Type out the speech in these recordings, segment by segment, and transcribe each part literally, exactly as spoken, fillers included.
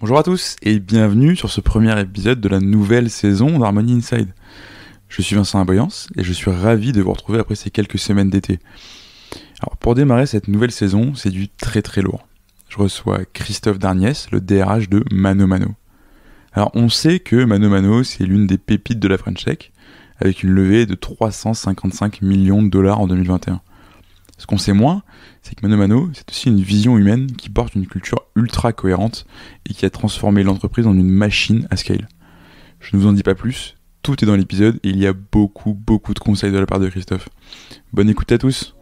Bonjour à tous et bienvenue sur ce premier épisode de la nouvelle saison d'Harmony Inside. Je suis Vincent Aboyance et je suis ravi de vous retrouver après ces quelques semaines d'été. Alors pour démarrer cette nouvelle saison, c'est du très très lourd. Je reçois Christophe Darniès, le D R H de ManoMano. Alors on sait que ManoMano c'est l'une des pépites de la French Tech, avec une levée de trois cent cinquante-cinq millions de dollars en deux mille vingt et un. Ce qu'on sait moins, c'est que ManoMano, c'est aussi une vision humaine qui porte une culture ultra cohérente et qui a transformé l'entreprise en une machine à scale. Je ne vous en dis pas plus, tout est dans l'épisode et il y a beaucoup, beaucoup de conseils de la part de Christophe. Bonne écoute à tous.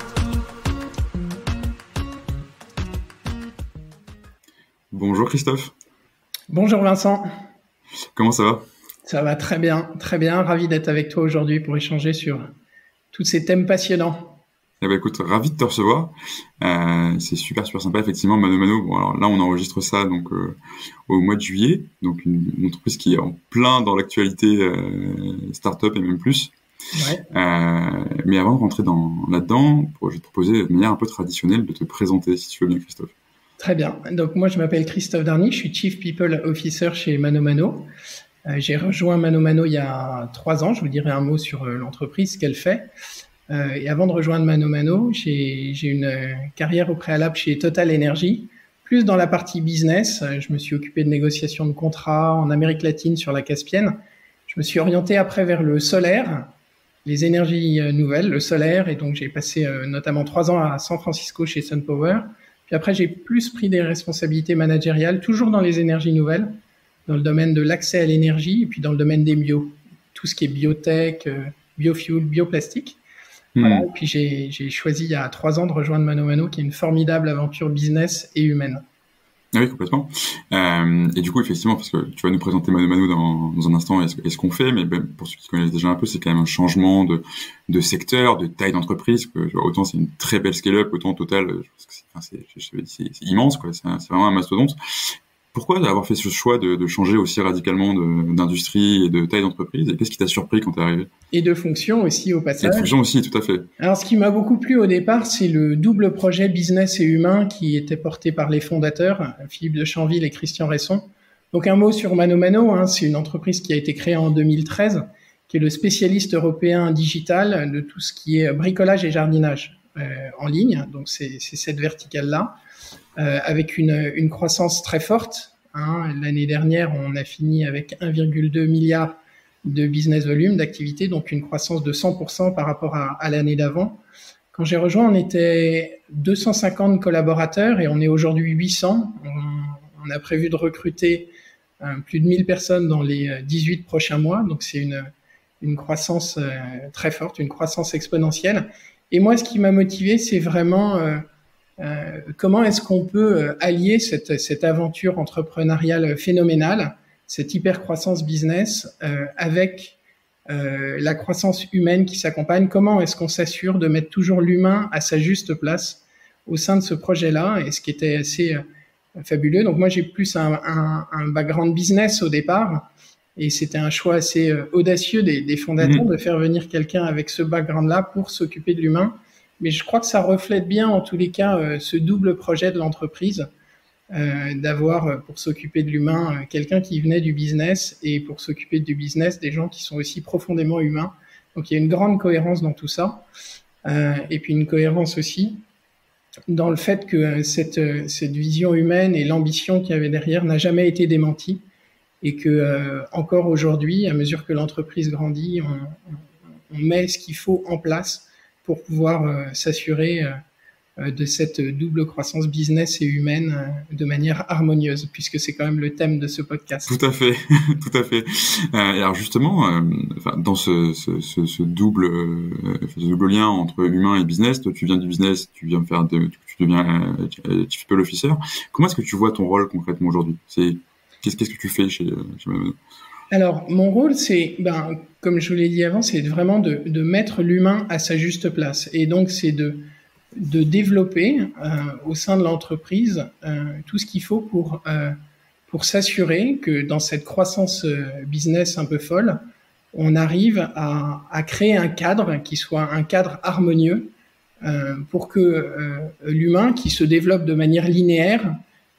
Bonjour Christophe. Bonjour Vincent. Comment ça va ? Ça va très bien, très bien. Ravi d'être avec toi aujourd'hui pour échanger sur tous ces thèmes passionnants. Eh ben écoute, ravi de te recevoir. Euh, c'est super super sympa effectivement. ManoMano. Bon alors là on enregistre ça donc euh, au mois de juillet, donc une, une entreprise qui est en plein dans l'actualité euh, startup et même plus. Ouais. Euh, mais avant de rentrer dans là-dedans, pour, je vais te proposer de manière un peu traditionnelle de te présenter si tu veux bien Christophe. Très bien. Donc moi je m'appelle Christophe Darniès, je suis Chief People Officer chez ManoMano. Euh, j'ai rejoint ManoMano il y a trois ans. Je vous dirai un mot sur euh, l'entreprise, ce qu'elle fait. Euh, et avant de rejoindre ManoMano, j'ai, j'ai une euh, carrière au préalable chez Total Energy, plus dans la partie business. Euh, je me suis occupé de négociations de contrats en Amérique latine sur la Caspienne. Je me suis orienté après vers le solaire, les énergies euh, nouvelles, le solaire. Et donc, j'ai passé euh, notamment trois ans à San Francisco chez SunPower. Puis après, j'ai plus pris des responsabilités managériales, toujours dans les énergies nouvelles, dans le domaine de l'accès à l'énergie et puis dans le domaine des bio, tout ce qui est biotech, euh, biofuel, bioplastique. Voilà, et puis j'ai, j'ai choisi il y a trois ans de rejoindre ManoMano, qui est une formidable aventure business et humaine. Oui, complètement. Euh, et du coup, effectivement, parce que tu vas nous présenter ManoMano dans, dans un instant et ce, et ce qu'on fait, mais ben, pour ceux qui connaissent déjà un peu, c'est quand même un changement de, de secteur, de taille d'entreprise. Que, tu vois, autant c'est une très belle scale-up, autant Total, je pense que c'est, enfin, c'est, c'est, c'est, c'est immense, quoi. C'est, c'est vraiment un mastodonte. Pourquoi avoir fait ce choix de, de changer aussi radicalement de, d'industrie et de taille d'entreprise? Et qu'est-ce qui t'a surpris quand t'es arrivé? Et de fonction aussi au passage. Et de fonction aussi, tout à fait. Alors ce qui m'a beaucoup plu au départ, c'est le double projet business et humain qui était porté par les fondateurs, Philippe de Chanville et Christian Resson. Donc un mot sur ManoMano, hein, c'est une entreprise qui a été créée en deux mille treize, qui est le spécialiste européen digital de tout ce qui est bricolage et jardinage euh, en ligne. Donc c'est, c'est cette verticale-là. Euh, avec une, une croissance très forte. Hein. L'année dernière, on a fini avec un virgule deux milliard de business volume, d'activité, donc une croissance de cent pour cent par rapport à, à l'année d'avant. Quand j'ai rejoint, on était deux cent cinquante collaborateurs et on est aujourd'hui huit cents. On, on a prévu de recruter euh, plus de mille personnes dans les dix-huit prochains mois, donc c'est une, une croissance euh, très forte, une croissance exponentielle. Et moi, ce qui m'a motivé, c'est vraiment... Euh, Euh, comment est-ce qu'on peut euh, allier cette, cette aventure entrepreneuriale phénoménale, cette hyper-croissance business, euh, avec euh, la croissance humaine qui s'accompagne? Comment est-ce qu'on s'assure de mettre toujours l'humain à sa juste place au sein de ce projet-là? Et ce qui était assez euh, fabuleux. Donc moi, j'ai plus un, un, un background business au départ. Et c'était un choix assez euh, audacieux des, des fondateurs mmh. de faire venir quelqu'un avec ce background-là pour s'occuper de l'humain. Mais je crois que ça reflète bien, en tous les cas, euh, ce double projet de l'entreprise, euh, d'avoir, euh, pour s'occuper de l'humain, euh, quelqu'un qui venait du business et pour s'occuper du business, des gens qui sont aussi profondément humains. Donc, il y a une grande cohérence dans tout ça. Euh, et puis, une cohérence aussi dans le fait que euh, cette, euh, cette vision humaine et l'ambition qu'il y avait derrière n'a jamais été démentie et que, euh, encore aujourd'hui, à mesure que l'entreprise grandit, on, on met ce qu'il faut en place pour pouvoir euh, s'assurer euh, de cette double croissance business et humaine euh, de manière harmonieuse, puisque c'est quand même le thème de ce podcast. Tout à fait, tout à fait. Euh, et alors justement, euh, enfin, dans ce, ce, ce, ce double, euh, ce double lien entre humain et business, toi tu viens du business, tu viens faire de, tu deviens euh, Chief People Officer. Comment est-ce que tu vois ton rôle concrètement aujourd'hui? C'est qu'est-ce, qu'est-ce que tu fais chez, chez ManoMano? Alors, mon rôle, c'est, ben, comme je vous l'ai dit avant, c'est vraiment de, de mettre l'humain à sa juste place. Et donc, c'est de, de développer euh, au sein de l'entreprise euh, tout ce qu'il faut pour, euh, pour s'assurer que dans cette croissance euh, business un peu folle, on arrive à, à créer un cadre qui soit un cadre harmonieux euh, pour que euh, l'humain qui se développe de manière linéaire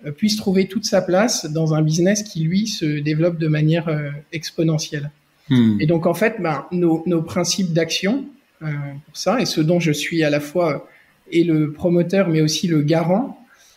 euh, puisse trouver toute sa place dans un business qui, lui, se développe de manière euh, exponentielle. Mmh. Et donc, en fait, ben, nos, nos principes d'action euh, pour ça, et ce dont je suis à la fois et le promoteur, mais aussi le garant,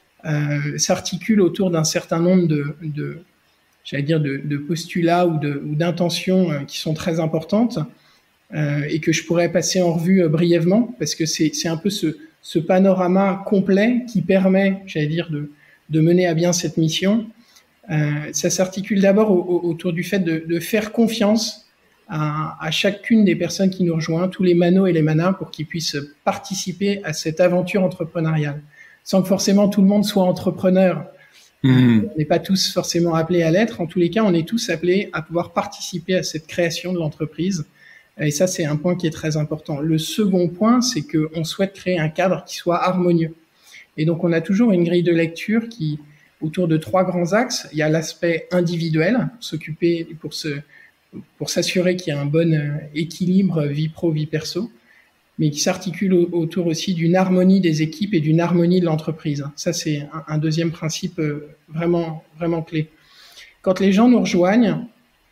euh, s'articulent autour d'un certain nombre de, de j'allais dire, de, de postulats ou, de, ou d'intentions euh, qui sont très importantes euh, et que je pourrais passer en revue euh, brièvement, parce que c'est, c'est un peu ce, ce panorama complet qui permet, j'allais dire, de, de mener à bien cette mission. Euh, ça s'articule d'abord au, au, autour du fait de, de faire confiance à, à chacune des personnes qui nous rejoignent, tous les manos et les manas, pour qu'ils puissent participer à cette aventure entrepreneuriale, sans que forcément tout le monde soit entrepreneur. Mmh. On n'est pas tous forcément appelés à l'être. En tous les cas, on est tous appelés à pouvoir participer à cette création de l'entreprise. Et ça, c'est un point qui est très important. Le second point, c'est qu'on souhaite créer un cadre qui soit harmonieux. Et donc, on a toujours une grille de lecture qui, autour de trois grands axes. Il y a l'aspect individuel, pour s'occuper, pour se, pour s'assurer qu'il y a un bon équilibre vie pro, vie perso, mais qui s'articule autour aussi d'une harmonie des équipes et d'une harmonie de l'entreprise. Ça, c'est un, un deuxième principe vraiment, vraiment clé. Quand les gens nous rejoignent,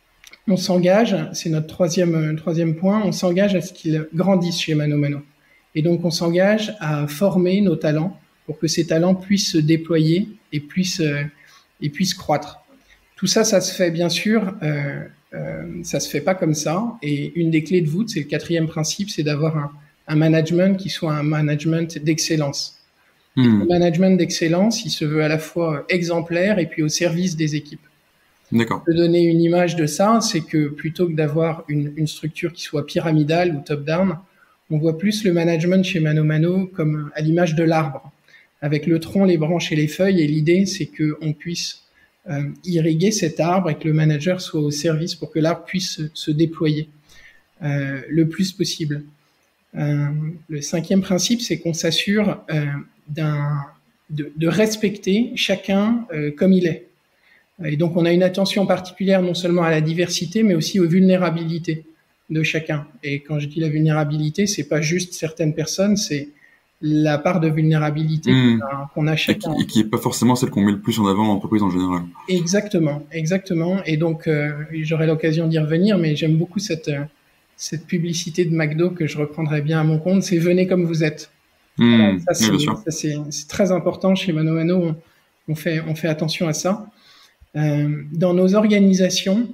on s'engage, c'est notre troisième, troisième point, on s'engage à ce qu'ils grandissent chez Mano Mano. Et donc, on s'engage à former nos talents pour que ces talents puissent se déployer et puissent, euh, et puissent croître. Tout ça, ça se fait bien sûr, euh, euh, ça se fait pas comme ça. Et une des clés de voûte, c'est le quatrième principe, c'est d'avoir un, un management qui soit un management d'excellence. Mmh. Le management d'excellence, il se veut à la fois exemplaire et puis au service des équipes. D'accord. Pour donner une image de ça, c'est que plutôt que d'avoir une, une structure qui soit pyramidale ou top-down, on voit plus le management chez Mano Mano comme à l'image de l'arbre, avec le tronc, les branches et les feuilles. Et l'idée, c'est qu'on puisse euh, irriguer cet arbre et que le manager soit au service pour que l'arbre puisse se, se déployer euh, le plus possible. Euh, le cinquième principe, c'est qu'on s'assure euh, d'un, de, de respecter chacun euh, comme il est. Et donc, on a une attention particulière non seulement à la diversité, mais aussi aux vulnérabilités de chacun. Et quand je dis la vulnérabilité, c'est pas juste certaines personnes, c'est la part de vulnérabilité mmh. qu'on, a, qu'on a chacun. Et qui n'est pas forcément celle qu'on met le plus en avant en entreprise en général. Exactement, exactement. Et donc, euh, j'aurai l'occasion d'y revenir, mais j'aime beaucoup cette, cette publicité de McDo que je reprendrai bien à mon compte, c'est « Venez comme vous êtes mmh. ». Alors, ça, c'est, oui, bien sûr. ça c'est, c'est très important chez Mano Mano, on, on, fait, on fait attention à ça. Euh, dans nos organisations,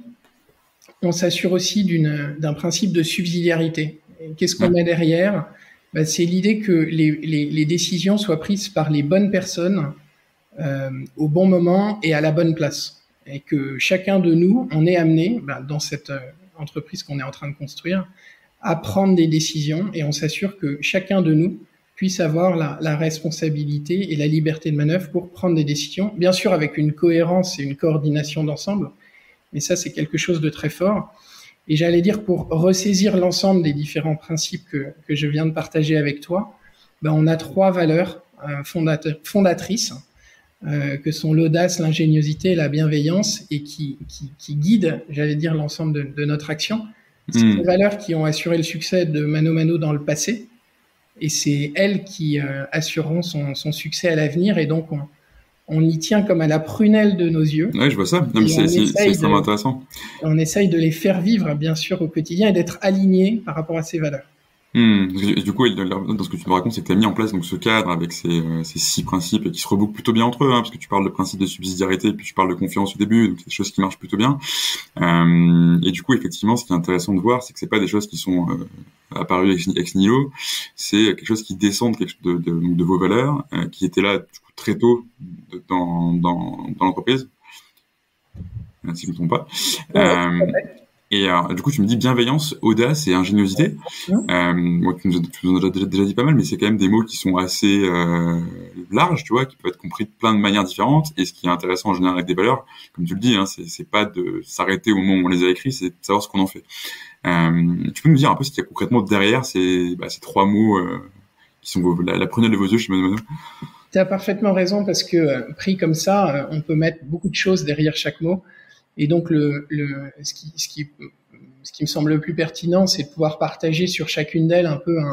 on s'assure aussi d'une, d'un principe de subsidiarité. Et qu'est-ce qu'on met derrière ? Ben, c'est l'idée que les, les, les décisions soient prises par les bonnes personnes euh, au bon moment et à la bonne place. Et que chacun de nous, on est amené, ben, dans cette euh, entreprise qu'on est en train de construire, à prendre des décisions et on s'assure que chacun de nous puisse avoir la, la responsabilité et la liberté de manœuvre pour prendre des décisions, bien sûr avec une cohérence et une coordination d'ensemble, mais ça c'est quelque chose de très fort. Et j'allais dire, pour ressaisir l'ensemble des différents principes que, que je viens de partager avec toi, ben on a trois valeurs euh, fondate- fondatrices, euh, que sont l'audace, l'ingéniosité et la bienveillance, et qui, qui, qui guident, j'allais dire, l'ensemble de, de notre action. C'est mmh. des valeurs qui ont assuré le succès de Mano Mano dans le passé, et c'est elles qui euh, assureront son, son succès à l'avenir, et donc on, on y tient comme à la prunelle de nos yeux. Oui, je vois ça. Non, mais c'est, c'est, c'est extrêmement de, intéressant. On essaye de les faire vivre, bien sûr, au quotidien et d'être alignés par rapport à ces valeurs. Mmh. Du coup, dans ce que tu me racontes, c'est que tu as mis en place donc ce cadre avec ces, euh, ces six principes et qui se rebouclent plutôt bien entre eux, hein, parce que tu parles de principe de subsidiarité, puis tu parles de confiance au début, donc c'est des choses qui marchent plutôt bien. Euh, et du coup, effectivement, ce qui est intéressant de voir, c'est que c'est pas des choses qui sont euh, apparues ex, ex nihilo, c'est quelque chose qui descend de, de, de, de vos valeurs, euh, qui étaient là du coup, très tôt dans, dans, dans l'entreprise, si je ne me trompe pas. Ouais, euh, Et euh, du coup, tu me dis bienveillance, audace et ingéniosité. Mmh. Euh, moi, tu nous, as, tu nous en as déjà, déjà dit pas mal, mais c'est quand même des mots qui sont assez euh, larges, tu vois, qui peuvent être compris de plein de manières différentes. Et ce qui est intéressant en général avec des valeurs, comme tu le dis, hein, c'est, c'est pas de s'arrêter au moment où on les a écrits, c'est de savoir ce qu'on en fait. Euh, tu peux nous dire un peu ce qu'il y a concrètement derrière ces, bah, ces trois mots euh, qui sont vos, la, la prunelle de vos yeux chez Mano Mano? Tu as parfaitement raison, parce que euh, pris comme ça, euh, on peut mettre beaucoup de choses derrière chaque mot. Et donc, le, le, ce, qui, ce, qui, ce qui me semble le plus pertinent, c'est de pouvoir partager sur chacune d'elles un peu un,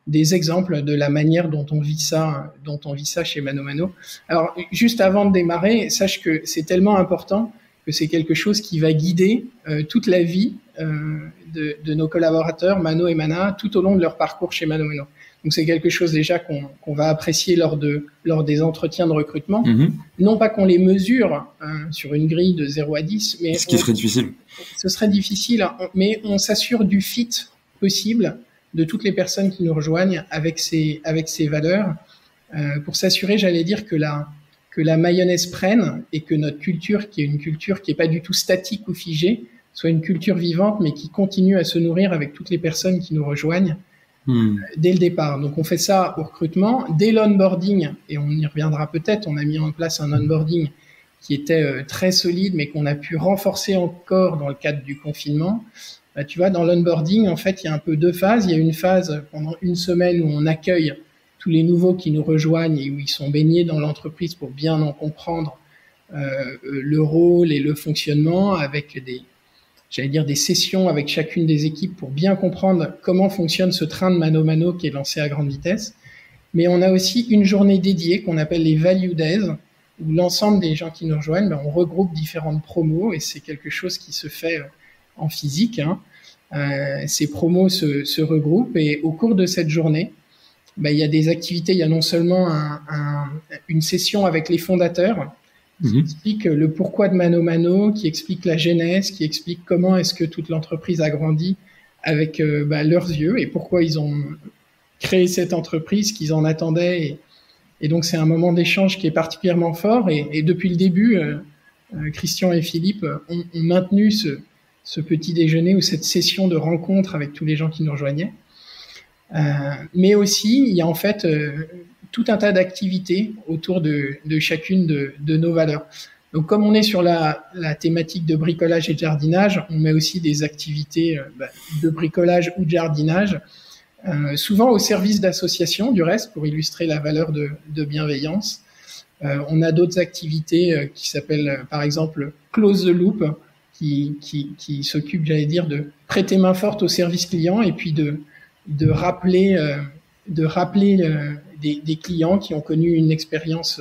des exemples de la manière dont on vit ça, dont on vit ça chez Mano Mano. Alors, juste avant de démarrer, sache que c'est tellement important que c'est quelque chose qui va guider euh, toute la vie euh, de, de nos collaborateurs, Mano et Mana, tout au long de leur parcours chez Mano Mano. Donc, c'est quelque chose déjà qu'on qu'on va apprécier lors de lors des entretiens de recrutement. Mm-hmm. Non pas qu'on les mesure hein, sur une grille de zéro à dix, mais... Ce qui on, serait difficile. Ce serait difficile, mais on s'assure du fit possible de toutes les personnes qui nous rejoignent avec ces, avec ces valeurs, euh, pour s'assurer, j'allais dire, que la, que la mayonnaise prenne et que notre culture, qui est une culture qui n'est pas du tout statique ou figée, soit une culture vivante, mais qui continue à se nourrir avec toutes les personnes qui nous rejoignent mmh. dès le départ. Donc, on fait ça au recrutement. Dès l'onboarding, et on y reviendra peut-être, on a mis en place un onboarding qui était euh, très solide, mais qu'on a pu renforcer encore dans le cadre du confinement. Bah, tu vois, dans l'onboarding, en fait, il y a un peu deux phases. Il y a une phase pendant une semaine où on accueille tous les nouveaux qui nous rejoignent et où ils sont baignés dans l'entreprise pour bien en comprendre euh, le rôle et le fonctionnement, avec des, j'allais dire, des sessions avec chacune des équipes pour bien comprendre comment fonctionne ce train de Mano Mano qui est lancé à grande vitesse. Mais on a aussi une journée dédiée qu'on appelle les Value Days, où l'ensemble des gens qui nous rejoignent, ben, on regroupe différentes promos et c'est quelque chose qui se fait en physique. Hein. Euh, ces promos se, se regroupent et au cours de cette journée, ben, il y a des activités. Il y a non seulement un, un, une session avec les fondateurs qui mmh. explique le pourquoi de Mano Mano, qui explique la genèse, qui explique comment est-ce que toute l'entreprise a grandi avec euh, ben, leurs yeux et pourquoi ils ont créé cette entreprise, qu'ils en attendaient. Et, et donc, c'est un moment d'échange qui est particulièrement fort. Et, et depuis le début, euh, euh, Christian et Philippe ont, ont maintenu ce ce petit déjeuner ou cette session de rencontre avec tous les gens qui nous rejoignaient. Euh, mais aussi, il y a en fait euh, tout un tas d'activités autour de, de chacune de, de nos valeurs. Donc, comme on est sur la, la thématique de bricolage et de jardinage, on met aussi des activités euh, bah, de bricolage ou de jardinage, euh, souvent au service d'associations, du reste, pour illustrer la valeur de, de bienveillance. Euh, on a d'autres activités euh, qui s'appellent, euh, par exemple, Close the Loop, qui, qui, qui s'occupe, j'allais dire, de prêter main forte au service client et puis de, de rappeler, euh, de rappeler euh, des, des clients qui ont connu une expérience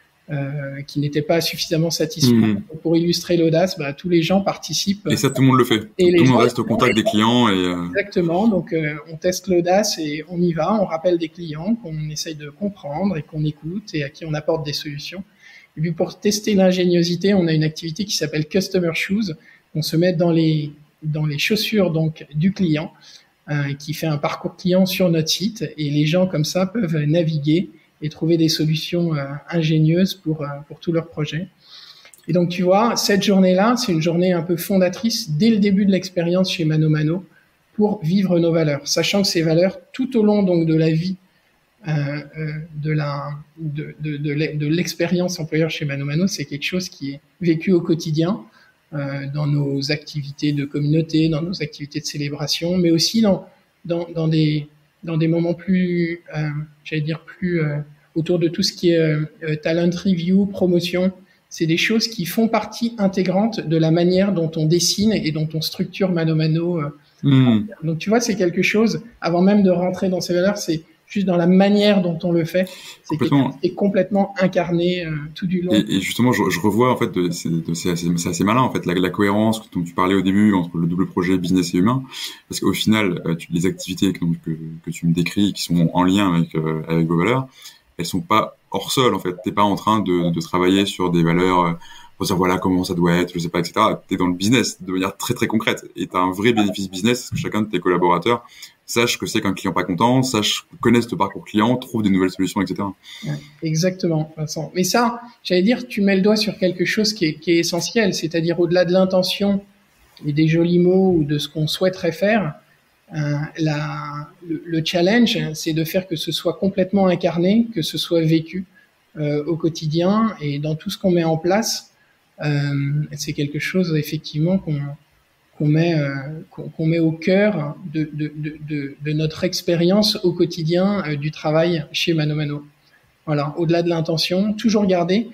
euh, qui n'était pas suffisamment satisfaisante. Mmh. Pour illustrer l'audace, bah, tous les gens participent. Et ça, tout le monde le fait. Et tout le monde reste au contact des clients. Et euh... Exactement. Donc, euh, on teste l'audace et on y va. On rappelle des clients qu'on essaye de comprendre et qu'on écoute et à qui on apporte des solutions. Et puis pour tester l'ingéniosité, on a une activité qui s'appelle Customer Shoes. On se met dans les dans les chaussures donc du client, euh, qui fait un parcours client sur notre site, et les gens comme ça peuvent naviguer et trouver des solutions euh, ingénieuses pour euh, pour tous leurs projets. Et donc tu vois, cette journée-là, c'est une journée un peu fondatrice dès le début de l'expérience chez Mano Mano pour vivre nos valeurs, sachant que ces valeurs tout au long donc de la vie Euh, euh, de la de de de, de l'expérience employeur chez Mano Mano, c'est quelque chose qui est vécu au quotidien euh, dans nos activités de communauté, dans nos activités de célébration, mais aussi dans dans dans des dans des moments plus euh, j'allais dire plus euh, autour de tout ce qui est euh, talent review, promotion. C'est des choses qui font partie intégrante de la manière dont on dessine et dont on structure Mano Mano. Euh. Mmh. Donc tu vois, c'est quelque chose, avant même de rentrer dans ces valeurs, c'est juste dans la manière dont on le fait, c'est complètement, est complètement incarné euh, tout du long. Et, et justement, je, je revois en fait, de, c'est, de, c'est, assez, c'est assez malin en fait, la, la cohérence dont tu parlais au début entre le double projet business et humain, parce qu'au final, euh, tu, les activités que, que, que tu me décris, qui sont en lien avec euh, avec vos valeurs, elles sont pas hors sol en fait. T'es pas en train de, de travailler sur des valeurs euh, pour dire voilà comment ça doit être, je sais pas, et cetera. T'es dans le business de manière très très concrète, et t'as un vrai bénéfice business parce que chacun de tes collaborateurs sache que c'est qu'un client pas content, sache, connaisse ton parcours client, trouve des nouvelles solutions, et cetera. Ouais, exactement, Vincent. Mais ça, j'allais dire, tu mets le doigt sur quelque chose qui est, qui est essentiel, c'est-à-dire au-delà de l'intention et des jolis mots ou de ce qu'on souhaiterait faire, euh, la, le, le challenge, c'est de faire que ce soit complètement incarné, que ce soit vécu euh, au quotidien et dans tout ce qu'on met en place. Euh, c'est quelque chose, effectivement, qu'on qu'on met euh, qu'on, qu'on met au cœur de, de, de, de, de notre expérience au quotidien euh, du travail chez Mano Mano. Voilà, au-delà de l'intention, toujours garder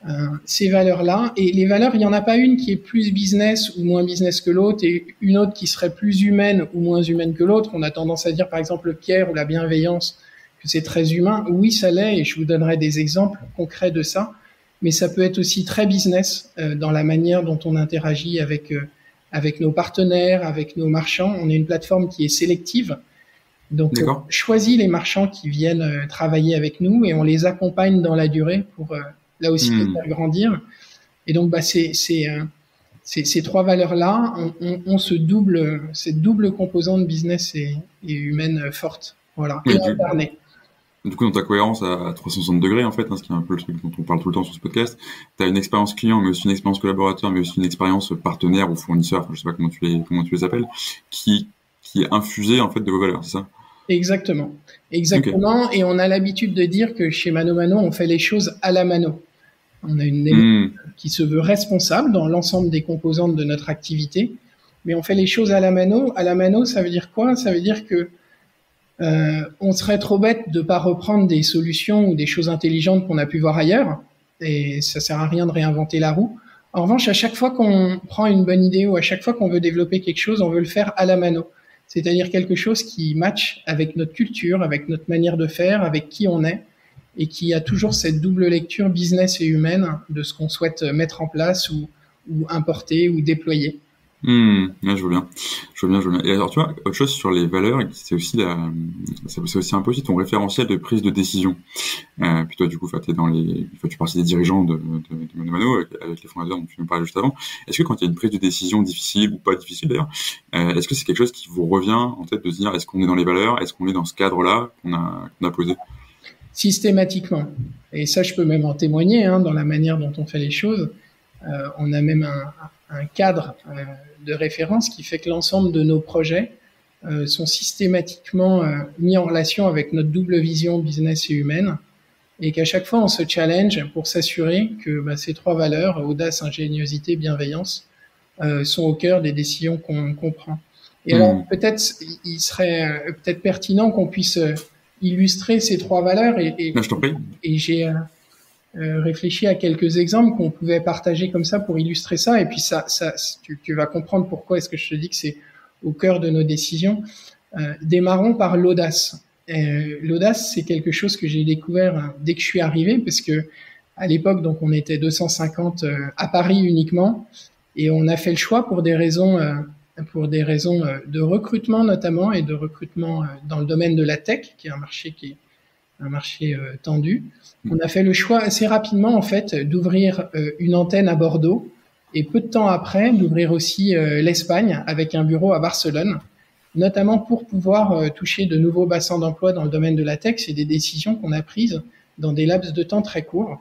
euh, ces valeurs-là. Et les valeurs, il n'y en a pas une qui est plus business ou moins business que l'autre, et une autre qui serait plus humaine ou moins humaine que l'autre. On a tendance à dire, par exemple, le Pierre ou la bienveillance, que c'est très humain. Oui, ça l'est, et je vous donnerai des exemples concrets de ça. Mais ça peut être aussi très business euh, dans la manière dont on interagit avec euh, avec nos partenaires, avec nos marchands. On est une plateforme qui est sélective. Donc, on choisit les marchands qui viennent euh, travailler avec nous et on les accompagne dans la durée pour, euh, là aussi, mmh. les faire grandir. Et donc, bah, c'est, c'est, euh, c'est, ces trois valeurs-là, on, on, on se double, cette double composante business et, et humaine forte. Voilà. Oui, et incarnée. Du coup, dans ta cohérence à trois cent soixante degrés, en fait, hein, ce qui est un peu le truc dont on parle tout le temps sur ce podcast, tu as une expérience client, mais aussi une expérience collaborateur, mais aussi une expérience partenaire ou fournisseur, enfin, je sais pas comment tu les, comment tu les appelles, qui, qui est infusée, en fait, de vos valeurs, c'est ça? Exactement. Exactement. Okay. Et on a l'habitude de dire que chez Mano Mano, on fait les choses à la mano. On a une mmh. qui se veut responsable dans l'ensemble des composantes de notre activité, mais on fait les choses à la mano. À la mano, ça veut dire quoi? Ça veut dire que Euh, on serait trop bête de pas reprendre des solutions ou des choses intelligentes qu'on a pu voir ailleurs, et ça sert à rien de réinventer la roue. En revanche, à chaque fois qu'on prend une bonne idée ou à chaque fois qu'on veut développer quelque chose, on veut le faire à la mano, c'est-à-dire quelque chose qui matche avec notre culture, avec notre manière de faire, avec qui on est, et qui a toujours cette double lecture business et humaine de ce qu'on souhaite mettre en place ou, ou importer ou déployer. Mmh, ouais, je vois bien, je vois bien, je vois bien. Et alors, tu vois, autre chose sur les valeurs, c'est aussi la, c'est aussi un peu aussi ton référentiel de prise de décision. Euh, puis toi, du coup, t'es dans les, tu fais partie des dirigeants de, de, de Mano Mano avec, avec les fondateurs dont tu nous parlais juste avant. Est-ce que quand il y a une prise de décision difficile ou pas difficile d'ailleurs, euh, est-ce que c'est quelque chose qui vous revient en tête de se dire, est-ce qu'on est dans les valeurs, est-ce qu'on est dans ce cadre-là qu'on a, qu'on a posé? Systématiquement. Et ça, je peux même en témoigner, hein, dans la manière dont on fait les choses. Euh, on a même un, un cadre euh, de référence qui fait que l'ensemble de nos projets euh, sont systématiquement euh, mis en relation avec notre double vision business et humaine, et qu'à chaque fois on se challenge pour s'assurer que bah, ces trois valeurs, audace, ingéniosité, bienveillance, euh, sont au cœur des décisions qu'on, qu'on prend. Et mmh. alors peut-être il serait euh, peut-être pertinent qu'on puisse euh, illustrer ces trois valeurs, et, et, non, je t'en prie. et j'ai euh, Euh, réfléchi à quelques exemples qu'on pouvait partager comme ça pour illustrer ça, et puis ça, ça tu, tu vas comprendre pourquoi est-ce que je te dis que c'est au cœur de nos décisions. Euh, démarrons par l'audace. Euh, l'audace, c'est quelque chose que j'ai découvert euh, dès que je suis arrivé, parce que à l'époque, donc on était deux cent cinquante euh, à Paris uniquement, et on a fait le choix pour des raisons, euh, pour des raisons euh, de recrutement notamment, et de recrutement euh, dans le domaine de la tech, qui est un marché qui est un marché euh, tendu. On a fait le choix assez rapidement, en fait, d'ouvrir euh, une antenne à Bordeaux, et peu de temps après, d'ouvrir aussi euh, l'Espagne avec un bureau à Barcelone, notamment pour pouvoir euh, toucher de nouveaux bassins d'emploi dans le domaine de la tech. C'est des décisions qu'on a prises dans des laps de temps très courts.